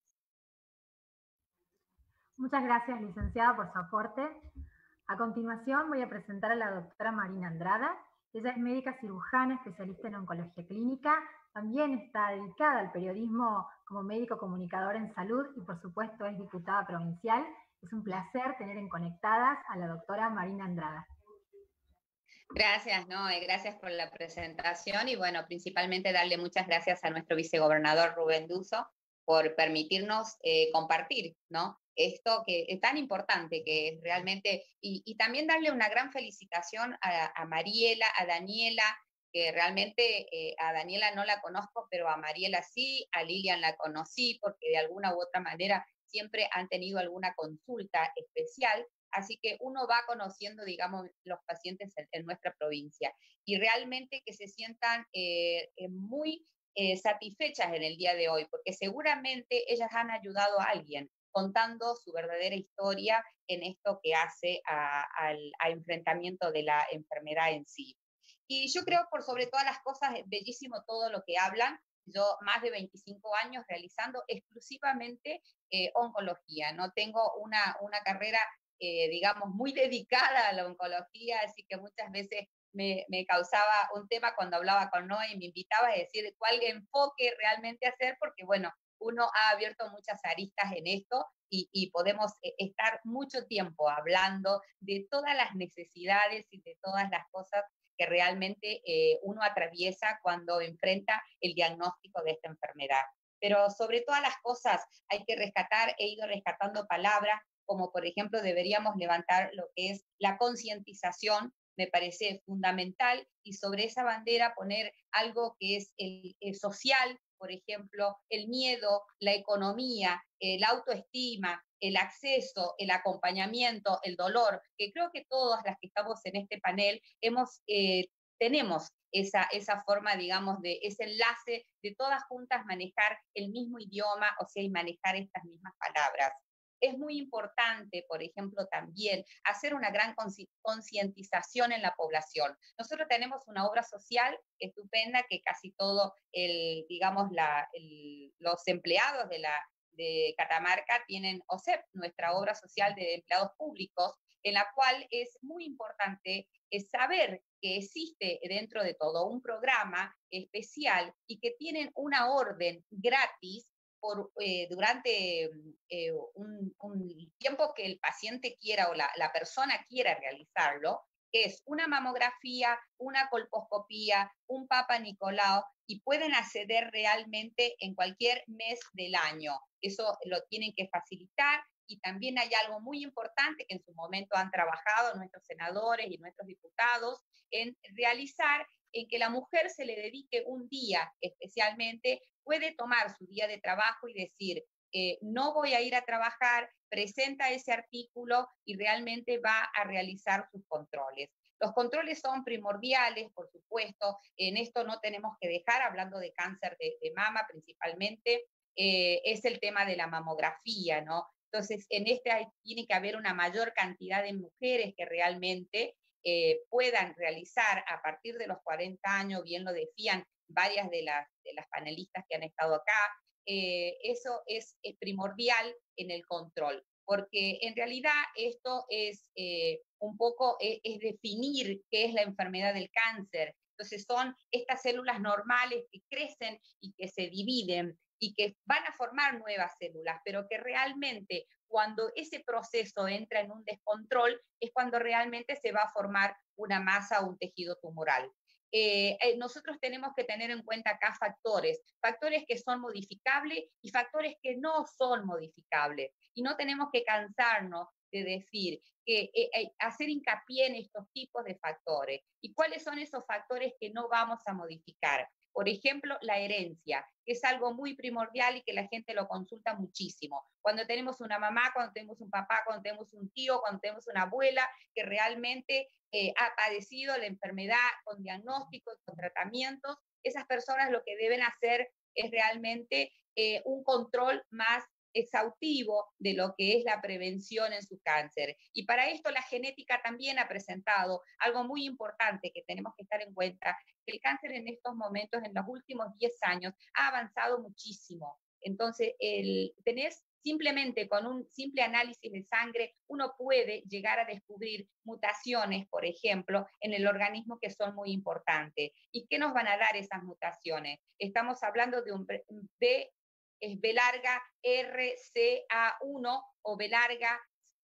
Muchas gracias, licenciada, por su aporte. A continuación voy a presentar a la doctora Marina Andrada. Ella es médica cirujana, especialista en oncología clínica, también está dedicada al periodismo como médico comunicador en salud y por supuesto es diputada provincial. Es un placer tener en Conectadas a la doctora Marina Andrada. Gracias, Noé, gracias por la presentación y bueno, principalmente darle muchas gracias a nuestro vicegobernador Rubén Duso por permitirnos eh, compartir, ¿no? Esto que es tan importante, que es realmente, y, y también darle una gran felicitación a, a Mariela, a Daniela, que realmente eh, a Daniela no la conozco, pero a Mariela sí, a Lilian la conocí, porque de alguna u otra manera siempre han tenido alguna consulta especial, así que uno va conociendo, digamos, los pacientes en, en nuestra provincia, y realmente que se sientan eh, muy eh, satisfechas en el día de hoy, porque seguramente ellas han ayudado a alguien, contando su verdadera historia en esto que hace a, al a enfrentamiento de la enfermedad en sí. Y yo creo, por sobre todas las cosas, es bellísimo todo lo que hablan. Yo más de veinticinco años realizando exclusivamente eh, oncología, ¿no? Tengo una, una carrera, eh, digamos, muy dedicada a la oncología, así que muchas veces me, me causaba un tema cuando hablaba con Noé y me invitaba a decir cuál enfoque realmente hacer, porque bueno, uno ha abierto muchas aristas en esto y, y podemos estar mucho tiempo hablando de todas las necesidades y de todas las cosas que realmente eh, uno atraviesa cuando enfrenta el diagnóstico de esta enfermedad. Pero sobre todas las cosas hay que rescatar, he ido rescatando palabras, como por ejemplo deberíamos levantar lo que es la concientización, me parece fundamental, y sobre esa bandera poner algo que es el, el social, por ejemplo, el miedo, la economía, eh, la autoestima, el acceso, el acompañamiento, el dolor, que creo que todas las que estamos en este panel hemos, eh, tenemos esa, esa forma, digamos, de ese enlace de todas juntas manejar el mismo idioma, o sea, y manejar estas mismas palabras. Es muy importante, por ejemplo, también hacer una gran concientización en la población. Nosotros tenemos una obra social estupenda que casi todo, el, digamos, la, el, los empleados de, la, de Catamarca tienen O S E P, nuestra obra social de empleados públicos, en la cual es muy importante es saber que existe dentro de todo un programa especial y que tienen una orden gratis por, eh, durante eh, un, un tiempo que el paciente quiera o la, la persona quiera realizarlo, que es una mamografía, una colposcopía, un Papa Nicolau, y pueden acceder realmente en cualquier mes del año. Eso lo tienen que facilitar. Y también hay algo muy importante que en su momento han trabajado nuestros senadores y nuestros diputados en realizar, en que la mujer se le dedique un día especialmente, puede tomar su día de trabajo y decir, eh, no voy a ir a trabajar, presenta ese artículo y realmente va a realizar sus controles. Los controles son primordiales, por supuesto, en esto no tenemos que dejar, hablando de cáncer de, de mama principalmente, eh, es el tema de la mamografía, ¿no? Entonces, en este hay, tiene que haber una mayor cantidad de mujeres que realmente eh, puedan realizar a partir de los cuarenta años, bien lo decían varias de las, de las panelistas que han estado acá, eh, eso es, es primordial en el control, porque en realidad esto es eh, un poco, es, es definir qué es la enfermedad del cáncer. Entonces son estas células normales que crecen y que se dividen y que van a formar nuevas células, pero que realmente cuando ese proceso entra en un descontrol es cuando realmente se va a formar una masa o un tejido tumoral. Eh, eh, nosotros tenemos que tener en cuenta acá factores, factores que son modificables y factores que no son modificables. Y no tenemos que cansarnos de decir que eh, eh, hacer hincapié en estos tipos de factores. ¿Y cuáles son esos factores que no vamos a modificar? Por ejemplo, la herencia, que es algo muy primordial y que la gente lo consulta muchísimo. Cuando tenemos una mamá, cuando tenemos un papá, cuando tenemos un tío, cuando tenemos una abuela que realmente eh, ha padecido la enfermedad con diagnósticos, con tratamientos, esas personas lo que deben hacer es realmente eh, un control más exhaustivo de lo que es la prevención en su cáncer. Y para esto la genética también ha presentado algo muy importante que tenemos que estar en cuenta, que el cáncer en estos momentos, en los últimos diez años, ha avanzado muchísimo. Entonces, el, tenés simplemente con un simple análisis de sangre uno puede llegar a descubrir mutaciones, por ejemplo, en el organismo que son muy importantes. ¿Y qué nos van a dar esas mutaciones? Estamos hablando de un B, es B larga R C A uno o B larga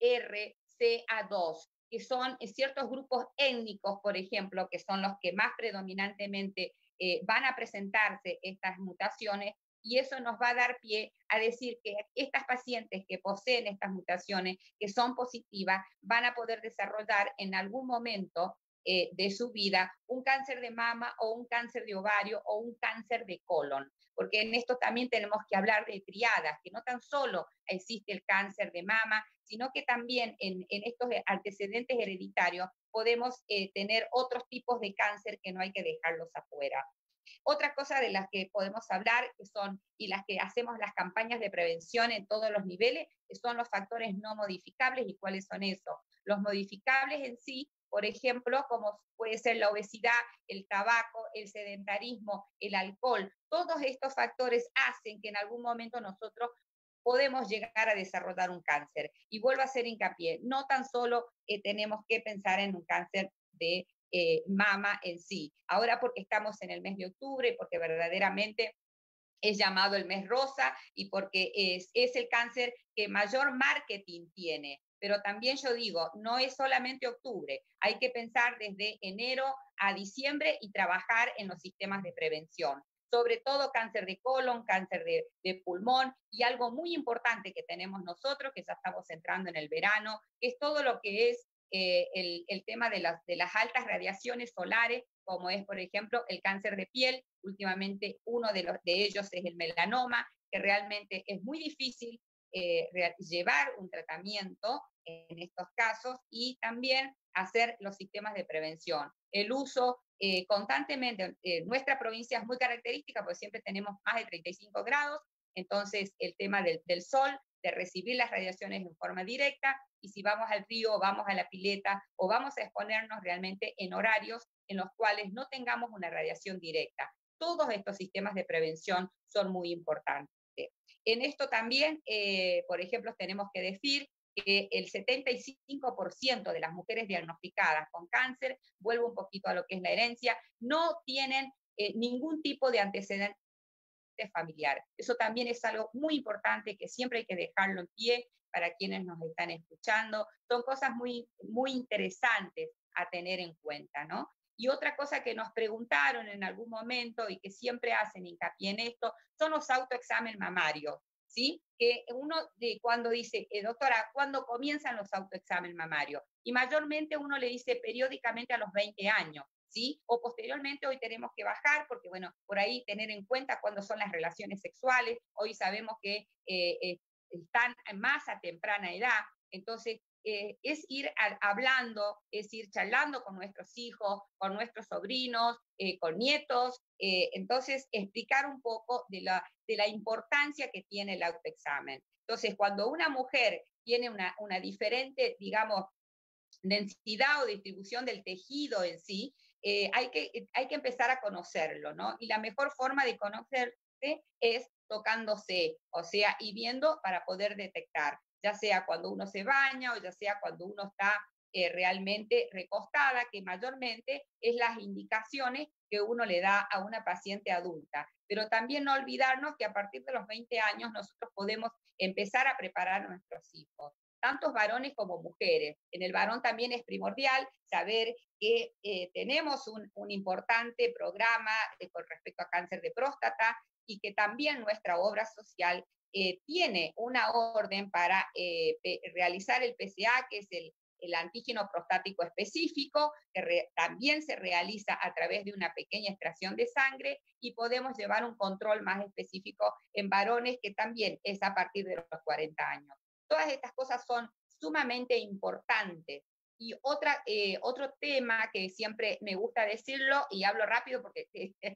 R C A dos, que son ciertos grupos étnicos, por ejemplo, que son los que más predominantemente eh, van a presentarse estas mutaciones, y eso nos va a dar pie a decir que estas pacientes que poseen estas mutaciones, que son positivas, van a poder desarrollar en algún momento eh, de su vida un cáncer de mama o un cáncer de ovario o un cáncer de colon. Porque en esto también tenemos que hablar de triadas, que no tan solo existe el cáncer de mama, sino que también en, en estos antecedentes hereditarios podemos eh, tener otros tipos de cáncer que no hay que dejarlos afuera. Otra cosa de las que podemos hablar, que son, y las que hacemos las campañas de prevención en todos los niveles, que son los factores no modificables. ¿Y cuáles son esos? Los modificables en sí, por ejemplo, como puede ser la obesidad, el tabaco, el sedentarismo, el alcohol. Todos estos factores hacen que en algún momento nosotros podemos llegar a desarrollar un cáncer. Y vuelvo a hacer hincapié, no tan solo eh, tenemos que pensar en un cáncer de eh, mama en sí. Ahora porque estamos en el mes de octubre, porque verdaderamente es llamado el mes rosa y porque es, es el cáncer que mayor marketing tiene. Pero también yo digo, no es solamente octubre, hay que pensar desde enero a diciembre y trabajar en los sistemas de prevención. Sobre todo cáncer de colon, cáncer de, de pulmón, y algo muy importante que tenemos nosotros, que ya estamos entrando en el verano, que es todo lo que es eh, el, el tema de las, de las altas radiaciones solares, como es, por ejemplo, el cáncer de piel. Últimamente uno de, los, de ellos es el melanoma, que realmente es muy difícil eh, llevar un tratamiento en estos casos, y también hacer los sistemas de prevención. El uso eh, constantemente, eh, nuestra provincia es muy característica porque siempre tenemos más de treinta y cinco grados, entonces el tema del, del sol, de recibir las radiaciones en forma directa, y si vamos al río, vamos a la pileta, o vamos a exponernos realmente en horarios en los cuales no tengamos una radiación directa. Todos estos sistemas de prevención son muy importantes. En esto también, eh, por ejemplo, tenemos que decir que el setenta y cinco por ciento de las mujeres diagnosticadas con cáncer, vuelvo un poquito a lo que es la herencia, no tienen eh, ningún tipo de antecedente familiar. Eso también es algo muy importante que siempre hay que dejarlo en pie para quienes nos están escuchando. Son cosas muy, muy interesantes a tener en cuenta, ¿no? Y otra cosa que nos preguntaron en algún momento y que siempre hacen hincapié en esto, son los autoexámenes mamarios, ¿sí? Que uno de cuando dice, eh, doctora, ¿cuándo comienzan los autoexámenes mamarios? Y mayormente uno le dice periódicamente a los veinte años, ¿sí? O posteriormente hoy tenemos que bajar, porque bueno, por ahí tener en cuenta cuándo son las relaciones sexuales. Hoy sabemos que eh, eh, están más a temprana edad, entonces eh, es ir a, hablando, es ir charlando con nuestros hijos, con nuestros sobrinos, eh, con nietos, eh, entonces explicar un poco de la, de la importancia que tiene el autoexamen. Entonces, cuando una mujer tiene una, una diferente, digamos, densidad o distribución del tejido en sí, eh, hay, que, hay que empezar a conocerlo, ¿no? Y la mejor forma de conocerse es tocándose, o sea, y viendo para poder detectar, ya sea cuando uno se baña o ya sea cuando uno está eh, realmente recostada, que mayormente es las indicaciones que uno le da a una paciente adulta. Pero también no olvidarnos que a partir de los veinte años nosotros podemos empezar a preparar a nuestros hijos, tantos varones como mujeres. En el varón también es primordial saber que eh, tenemos un, un importante programa eh, con respecto a cáncer de próstata, y que también nuestra obra social eh, tiene una orden para eh, realizar el P C A, que es el, el antígeno prostático específico, que re, también se realiza a través de una pequeña extracción de sangre, y podemos llevar un control más específico en varones, que también es a partir de los cuarenta años. Todas estas cosas son sumamente importantes. Y otra, eh, otro tema que siempre me gusta decirlo, y hablo rápido porque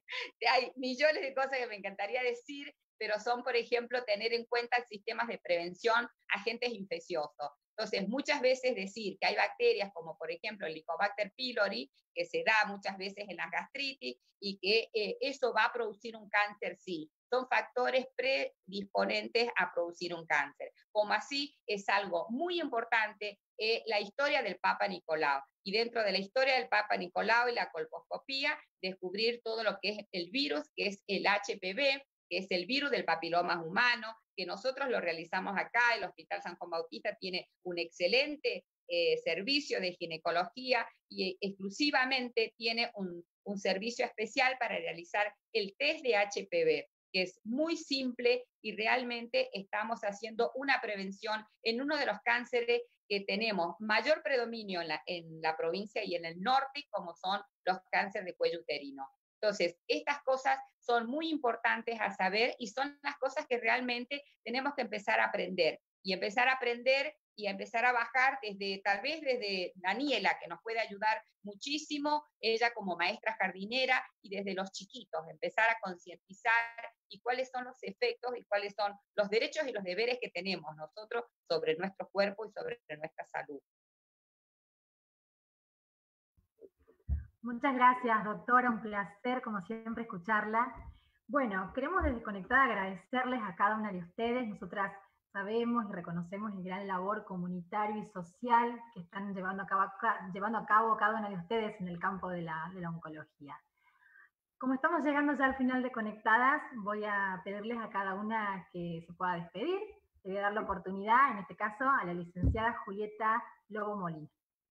hay millones de cosas que me encantaría decir, pero son, por ejemplo, tener en cuenta sistemas de prevención, agentes infecciosos. Entonces, muchas veces decir que hay bacterias como, por ejemplo, el Helicobacter pylori, que se da muchas veces en las gastritis, y que eh, eso va a producir un cáncer, sí. Son factores predisponentes a producir un cáncer. Como así, es algo muy importante eh, la historia del Papa Nicolau. Y dentro de la historia del Papa Nicolau y la colposcopía, descubrir todo lo que es el virus, que es el H P V, que es el virus del papiloma humano, que nosotros lo realizamos acá. El Hospital San Juan Bautista tiene un excelente eh, servicio de ginecología y exclusivamente tiene un, un servicio especial para realizar el test de H P V, que es muy simple y realmente estamos haciendo una prevención en uno de los cánceres que tenemos mayor predominio en la, en la provincia y en el norte, como son los cánceres de cuello uterino. Entonces, estas cosas son muy importantes a saber y son las cosas que realmente tenemos que empezar a aprender. Y empezar a aprender y a empezar a bajar desde, tal vez desde Daniela, que nos puede ayudar muchísimo, ella como maestra jardinera, y desde los chiquitos, empezar a concientizar y cuáles son los efectos y cuáles son los derechos y los deberes que tenemos nosotros sobre nuestro cuerpo y sobre nuestra salud. Muchas gracias, doctora, un placer como siempre escucharla. Bueno, queremos desde Conectada agradecerles a cada una de ustedes. Nosotras sabemos y reconocemos el gran labor comunitario y social que están llevando a cabo, llevando a cabo cada una de ustedes en el campo de la, de la oncología. Como estamos llegando ya al final de Conectadas, voy a pedirles a cada una que se pueda despedir. Le voy a dar la oportunidad, en este caso, a la licenciada Julieta Lobo Molina.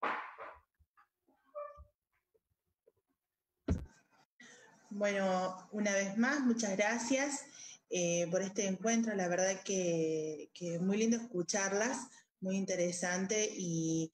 Bueno, una vez más, muchas gracias eh, por este encuentro. La verdad que, que muy lindo escucharlas, muy interesante y,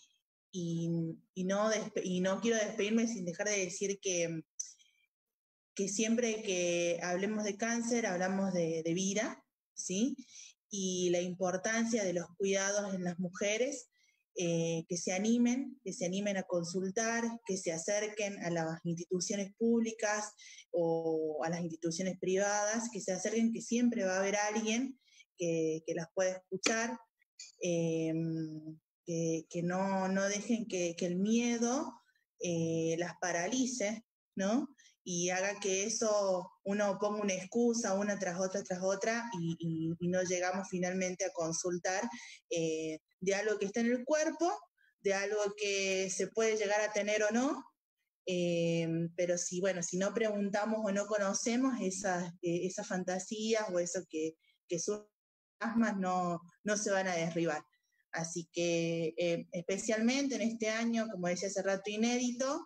y, y, no y no quiero despedirme sin dejar de decir que, que siempre que hablemos de cáncer, hablamos de, de vida, ¿sí? Y la importancia de los cuidados en las mujeres. Eh, que se animen, que se animen a consultar, que se acerquen a las instituciones públicas o a las instituciones privadas, que se acerquen, que siempre va a haber alguien que, que las pueda escuchar, eh, que, que no, no dejen que, que el miedo eh, las paralice, ¿no? Y haga que eso uno ponga una excusa una tras otra tras otra y, y, y no llegamos finalmente a consultar eh, de algo que está en el cuerpo, de algo que se puede llegar a tener o no, eh, pero si, bueno, si no preguntamos o no conocemos esas, eh, esas fantasías o eso que, que son fantasmas, no, no se van a derribar. Así que eh, especialmente en este año, como decía hace rato, inédito,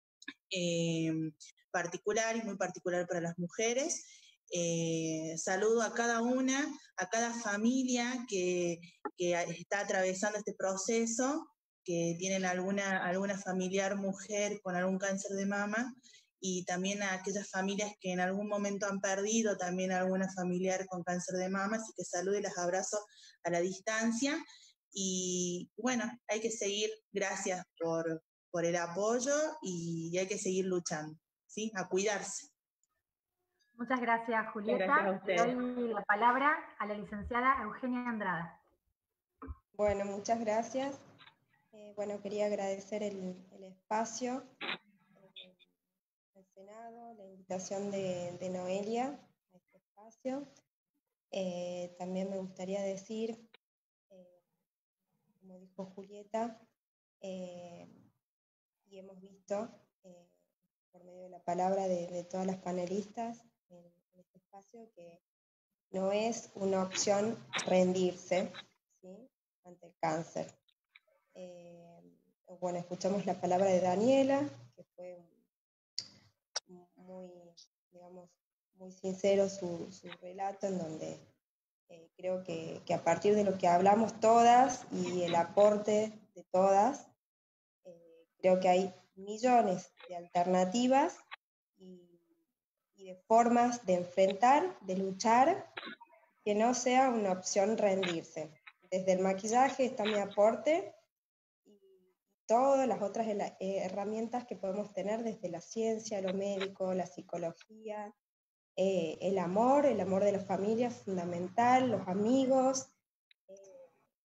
eh, particular y muy particular para las mujeres. Eh, saludo a cada una, a cada familia que, que está atravesando este proceso, que tienen alguna, alguna familiar mujer con algún cáncer de mama, y también a aquellas familias que en algún momento han perdido también a alguna familiar con cáncer de mama, así que saludo y las abrazo a la distancia. Y bueno, hay que seguir, gracias por, por el apoyo y hay que seguir luchando, ¿sí? A cuidarse. Muchas gracias, Julieta. Gracias a ustedes. Le doy la palabra a la licenciada Eugenia Andrada. Bueno, muchas gracias. Eh, bueno, quería agradecer el, el espacio, eh, el Senado, la invitación de, de Noelia a este espacio. Eh, también me gustaría decir, eh, como dijo Julieta, eh, y hemos visto eh, por medio de la palabra de, de todas las panelistas en, en este espacio, que no es una opción rendirse, ¿sí?, ante el cáncer. Eh, bueno, escuchamos la palabra de Daniela, que fue muy, digamos, muy sincero su, su relato, en donde eh, creo que, que a partir de lo que hablamos todas y el aporte de todas, eh, creo que hay millones de alternativas y, y de formas de enfrentar, de luchar, que no sea una opción rendirse. Desde el maquillaje está mi aporte y todas las otras herramientas que podemos tener desde la ciencia, lo médico, la psicología, eh, el amor, el amor de la familia es fundamental, los amigos, eh,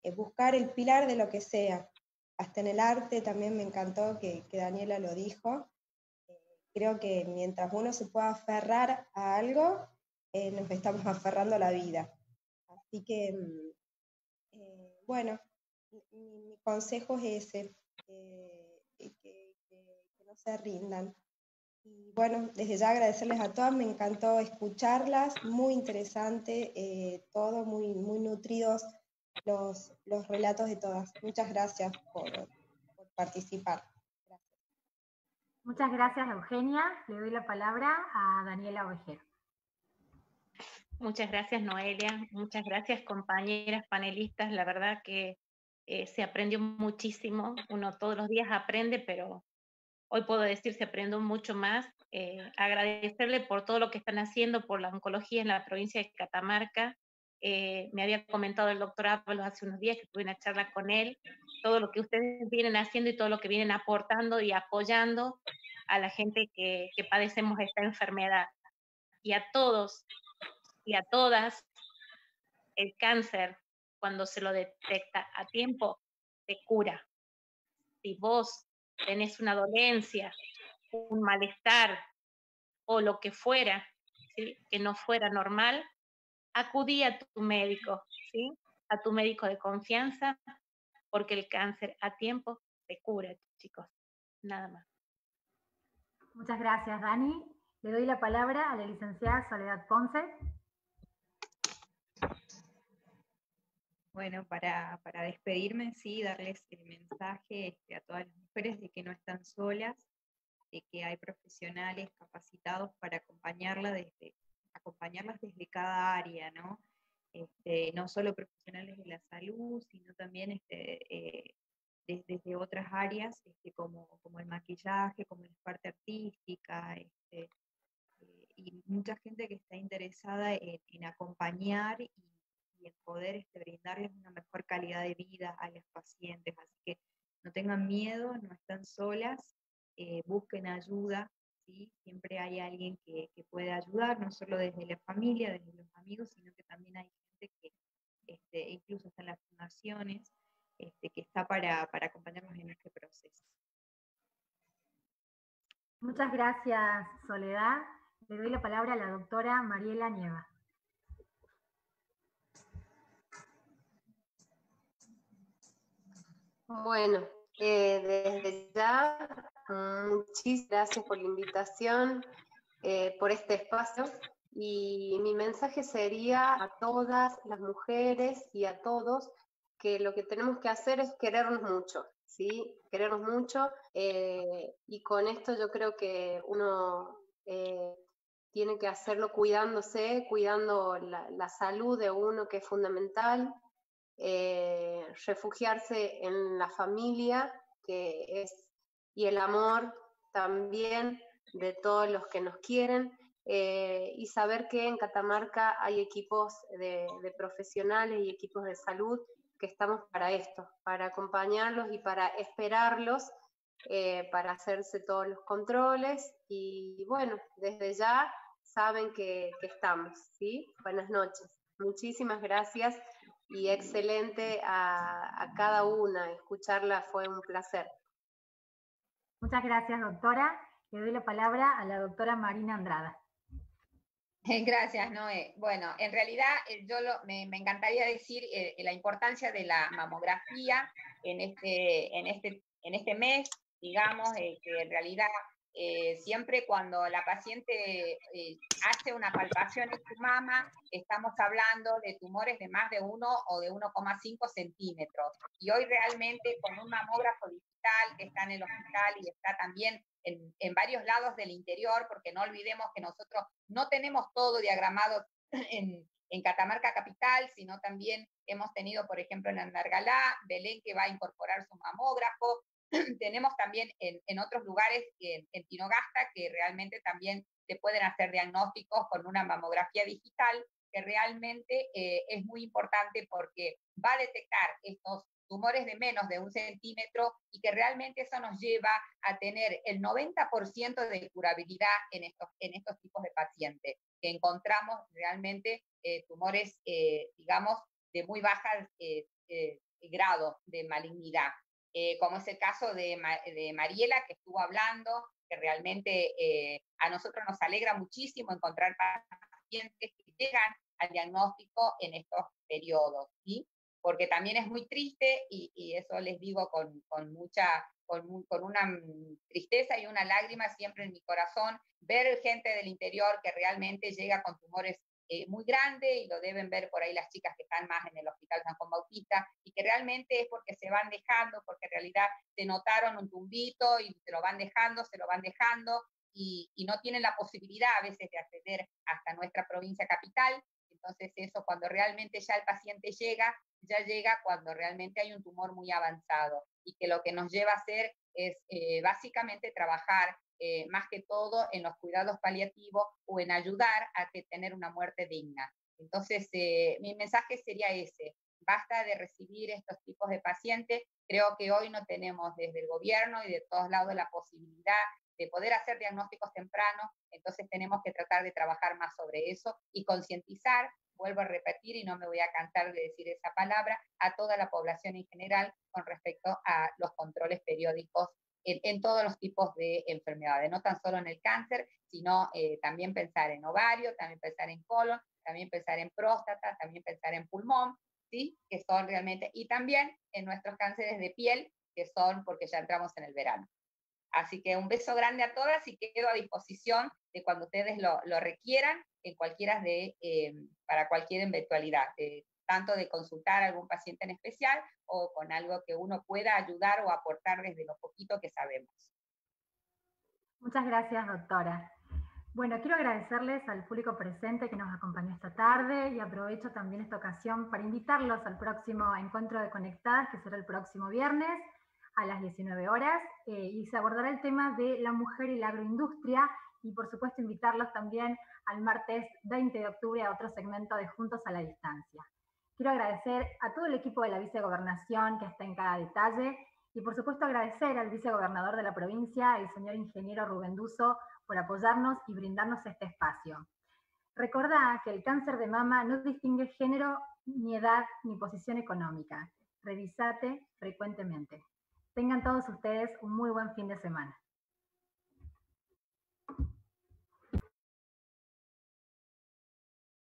eh, buscar el pilar de lo que sea. Hasta en el arte también me encantó que, que Daniela lo dijo. Eh, creo que mientras uno se pueda aferrar a algo, eh, nos estamos aferrando a la vida. Así que, eh, bueno, mi, mi consejo es ese, eh, que, que, que no se rindan. Y bueno, desde ya agradecerles a todas, me encantó escucharlas, muy interesante eh, todo, muy, muy nutridos los, los relatos de todas. Muchas gracias por, por participar. Gracias. Muchas gracias, Eugenia. Le doy la palabra a Daniela Ovejero. Muchas gracias, Noelia. Muchas gracias, compañeras panelistas. La verdad que eh, se aprendió muchísimo. Uno todos los días aprende, pero hoy puedo decir se aprendió mucho más. Eh, agradecerle por todo lo que están haciendo por la oncología en la provincia de Catamarca. Eh, me había comentado el doctor Ábalos hace unos días que tuve una charla con él, todo lo que ustedes vienen haciendo y todo lo que vienen aportando y apoyando a la gente que, que padecemos esta enfermedad. Y a todos y a todas, el cáncer, cuando se lo detecta a tiempo, te cura. Si vos tenés una dolencia, un malestar o lo que fuera, ¿sí?, que no fuera normal, acudí a tu médico, ¿sí?, a tu médico de confianza, porque el cáncer a tiempo te cura, chicos. Nada más. Muchas gracias, Dani. Le doy la palabra a la licenciada Soledad Ponce. Bueno, para, para despedirme, sí, darles el mensaje este, a todas las mujeres de que no están solas, de que hay profesionales capacitados para acompañarla desde, acompañarlas desde cada área, ¿no? Este, no solo profesionales de la salud, sino también este, eh, desde, desde otras áreas, este, como, como el maquillaje, como la parte artística, este, eh, y mucha gente que está interesada en, en acompañar y y en poder este, brindarles una mejor calidad de vida a las pacientes. Así que no tengan miedo, no están solas, eh, busquen ayuda, ¿sí? Siempre hay alguien que, que puede ayudar, no solo desde la familia, desde los amigos, sino que también hay gente que, este, incluso hasta en las fundaciones, este, que está para, para acompañarnos en este proceso. Muchas gracias, Soledad. Le doy la palabra a la doctora Mariela Nieva. Bueno, eh, desde ya, muchísimas gracias por la invitación, eh, por este espacio, y mi mensaje sería a todas las mujeres y a todos que lo que tenemos que hacer es querernos mucho, ¿sí? Querernos mucho, eh, y con esto yo creo que uno eh, tiene que hacerlo cuidándose, cuidando la, la salud de uno, que es fundamental. Eh, refugiarse en la familia, que es, y el amor también de todos los que nos quieren, eh, y saber que en Catamarca hay equipos de, de profesionales y equipos de salud que estamos para esto, para acompañarlos y para esperarlos, eh, para hacerse todos los controles, y bueno, desde ya saben que, que estamos, ¿sí? Buenas noches, muchísimas gracias. Y excelente a, a cada una, escucharla fue un placer. Muchas gracias, doctora. Le doy la palabra a la doctora Marina Andrada. Gracias, Noé. Bueno, en realidad yo lo, me, me encantaría decir eh, la importancia de la mamografía en este, en este, en este mes, digamos, eh, que en realidad eh, siempre cuando la paciente eh, hace una palpación en su mama, estamos hablando de tumores de más de uno o de uno coma cinco centímetros. Y hoy realmente con un mamógrafo digital que está en el hospital y está también en, en varios lados del interior, porque no olvidemos que nosotros no tenemos todo diagramado en, en Catamarca Capital, sino también hemos tenido, por ejemplo, en Andargalá, Belén que va a incorporar su mamógrafo, tenemos también en, en otros lugares, en, en Tinogasta, que realmente también se pueden hacer diagnósticos con una mamografía digital, que realmente eh, es muy importante porque va a detectar estos tumores de menos de un centímetro y que realmente eso nos lleva a tener el noventa por ciento de curabilidad en estos, en estos tipos de pacientes, que encontramos realmente eh, tumores, eh, digamos, de muy baja eh, eh, grado de malignidad, eh, como es el caso de, de Mariela, que estuvo hablando, que realmente eh, a nosotros nos alegra muchísimo encontrar pacientes que llegan al diagnóstico en estos periodos, ¿sí? Porque también es muy triste, y, y eso les digo con, con mucha, con, con una tristeza y una lágrima siempre en mi corazón, ver gente del interior que realmente llega con tumores eh, muy grandes, y lo deben ver por ahí las chicas que están más en el Hospital San Juan Bautista, y que realmente es porque se van dejando, porque en realidad se notaron un tumbito y se lo van dejando, se lo van dejando, y, y no tienen la posibilidad a veces de acceder hasta nuestra provincia capital. Entonces eso, cuando realmente ya el paciente llega, ya llega cuando realmente hay un tumor muy avanzado, y que lo que nos lleva a hacer es eh, básicamente trabajar eh, más que todo en los cuidados paliativos o en ayudar a que tener una muerte digna. Entonces eh, mi mensaje sería ese: basta de recibir estos tipos de pacientes. Creo que hoy no tenemos desde el gobierno y de todos lados la posibilidad de poder hacer diagnósticos tempranos, entonces tenemos que tratar de trabajar más sobre eso y concientizar, vuelvo a repetir y no me voy a cansar de decir esa palabra, a toda la población en general con respecto a los controles periódicos en, en todos los tipos de enfermedades, no tan solo en el cáncer, sino eh, también pensar en ovario, también pensar en colon, también pensar en próstata, también pensar en pulmón, ¿sí? Que son realmente, y también en nuestros cánceres de piel, que son porque ya entramos en el verano. Así que un beso grande a todas y quedo a disposición de cuando ustedes lo, lo requieran en cualquiera de, eh, para cualquier eventualidad, eh, tanto de consultar a algún paciente en especial o con algo que uno pueda ayudar o aportar desde lo poquito que sabemos. Muchas gracias, doctora. Bueno, quiero agradecerles al público presente que nos acompañó esta tarde, y aprovecho también esta ocasión para invitarlos al próximo encuentro de Conectadas, que será el próximo viernes a las diecinueve horas, eh, y se abordará el tema de la mujer y la agroindustria, y por supuesto invitarlos también al martes veinte de octubre a otro segmento de Juntos a la Distancia. Quiero agradecer a todo el equipo de la vicegobernación que está en cada detalle, y por supuesto agradecer al vicegobernador de la provincia, el señor ingeniero Rubén Duso, por apoyarnos y brindarnos este espacio. Recordá que el cáncer de mama no distingue género, ni edad, ni posición económica. Revisate frecuentemente. Tengan todos ustedes un muy buen fin de semana.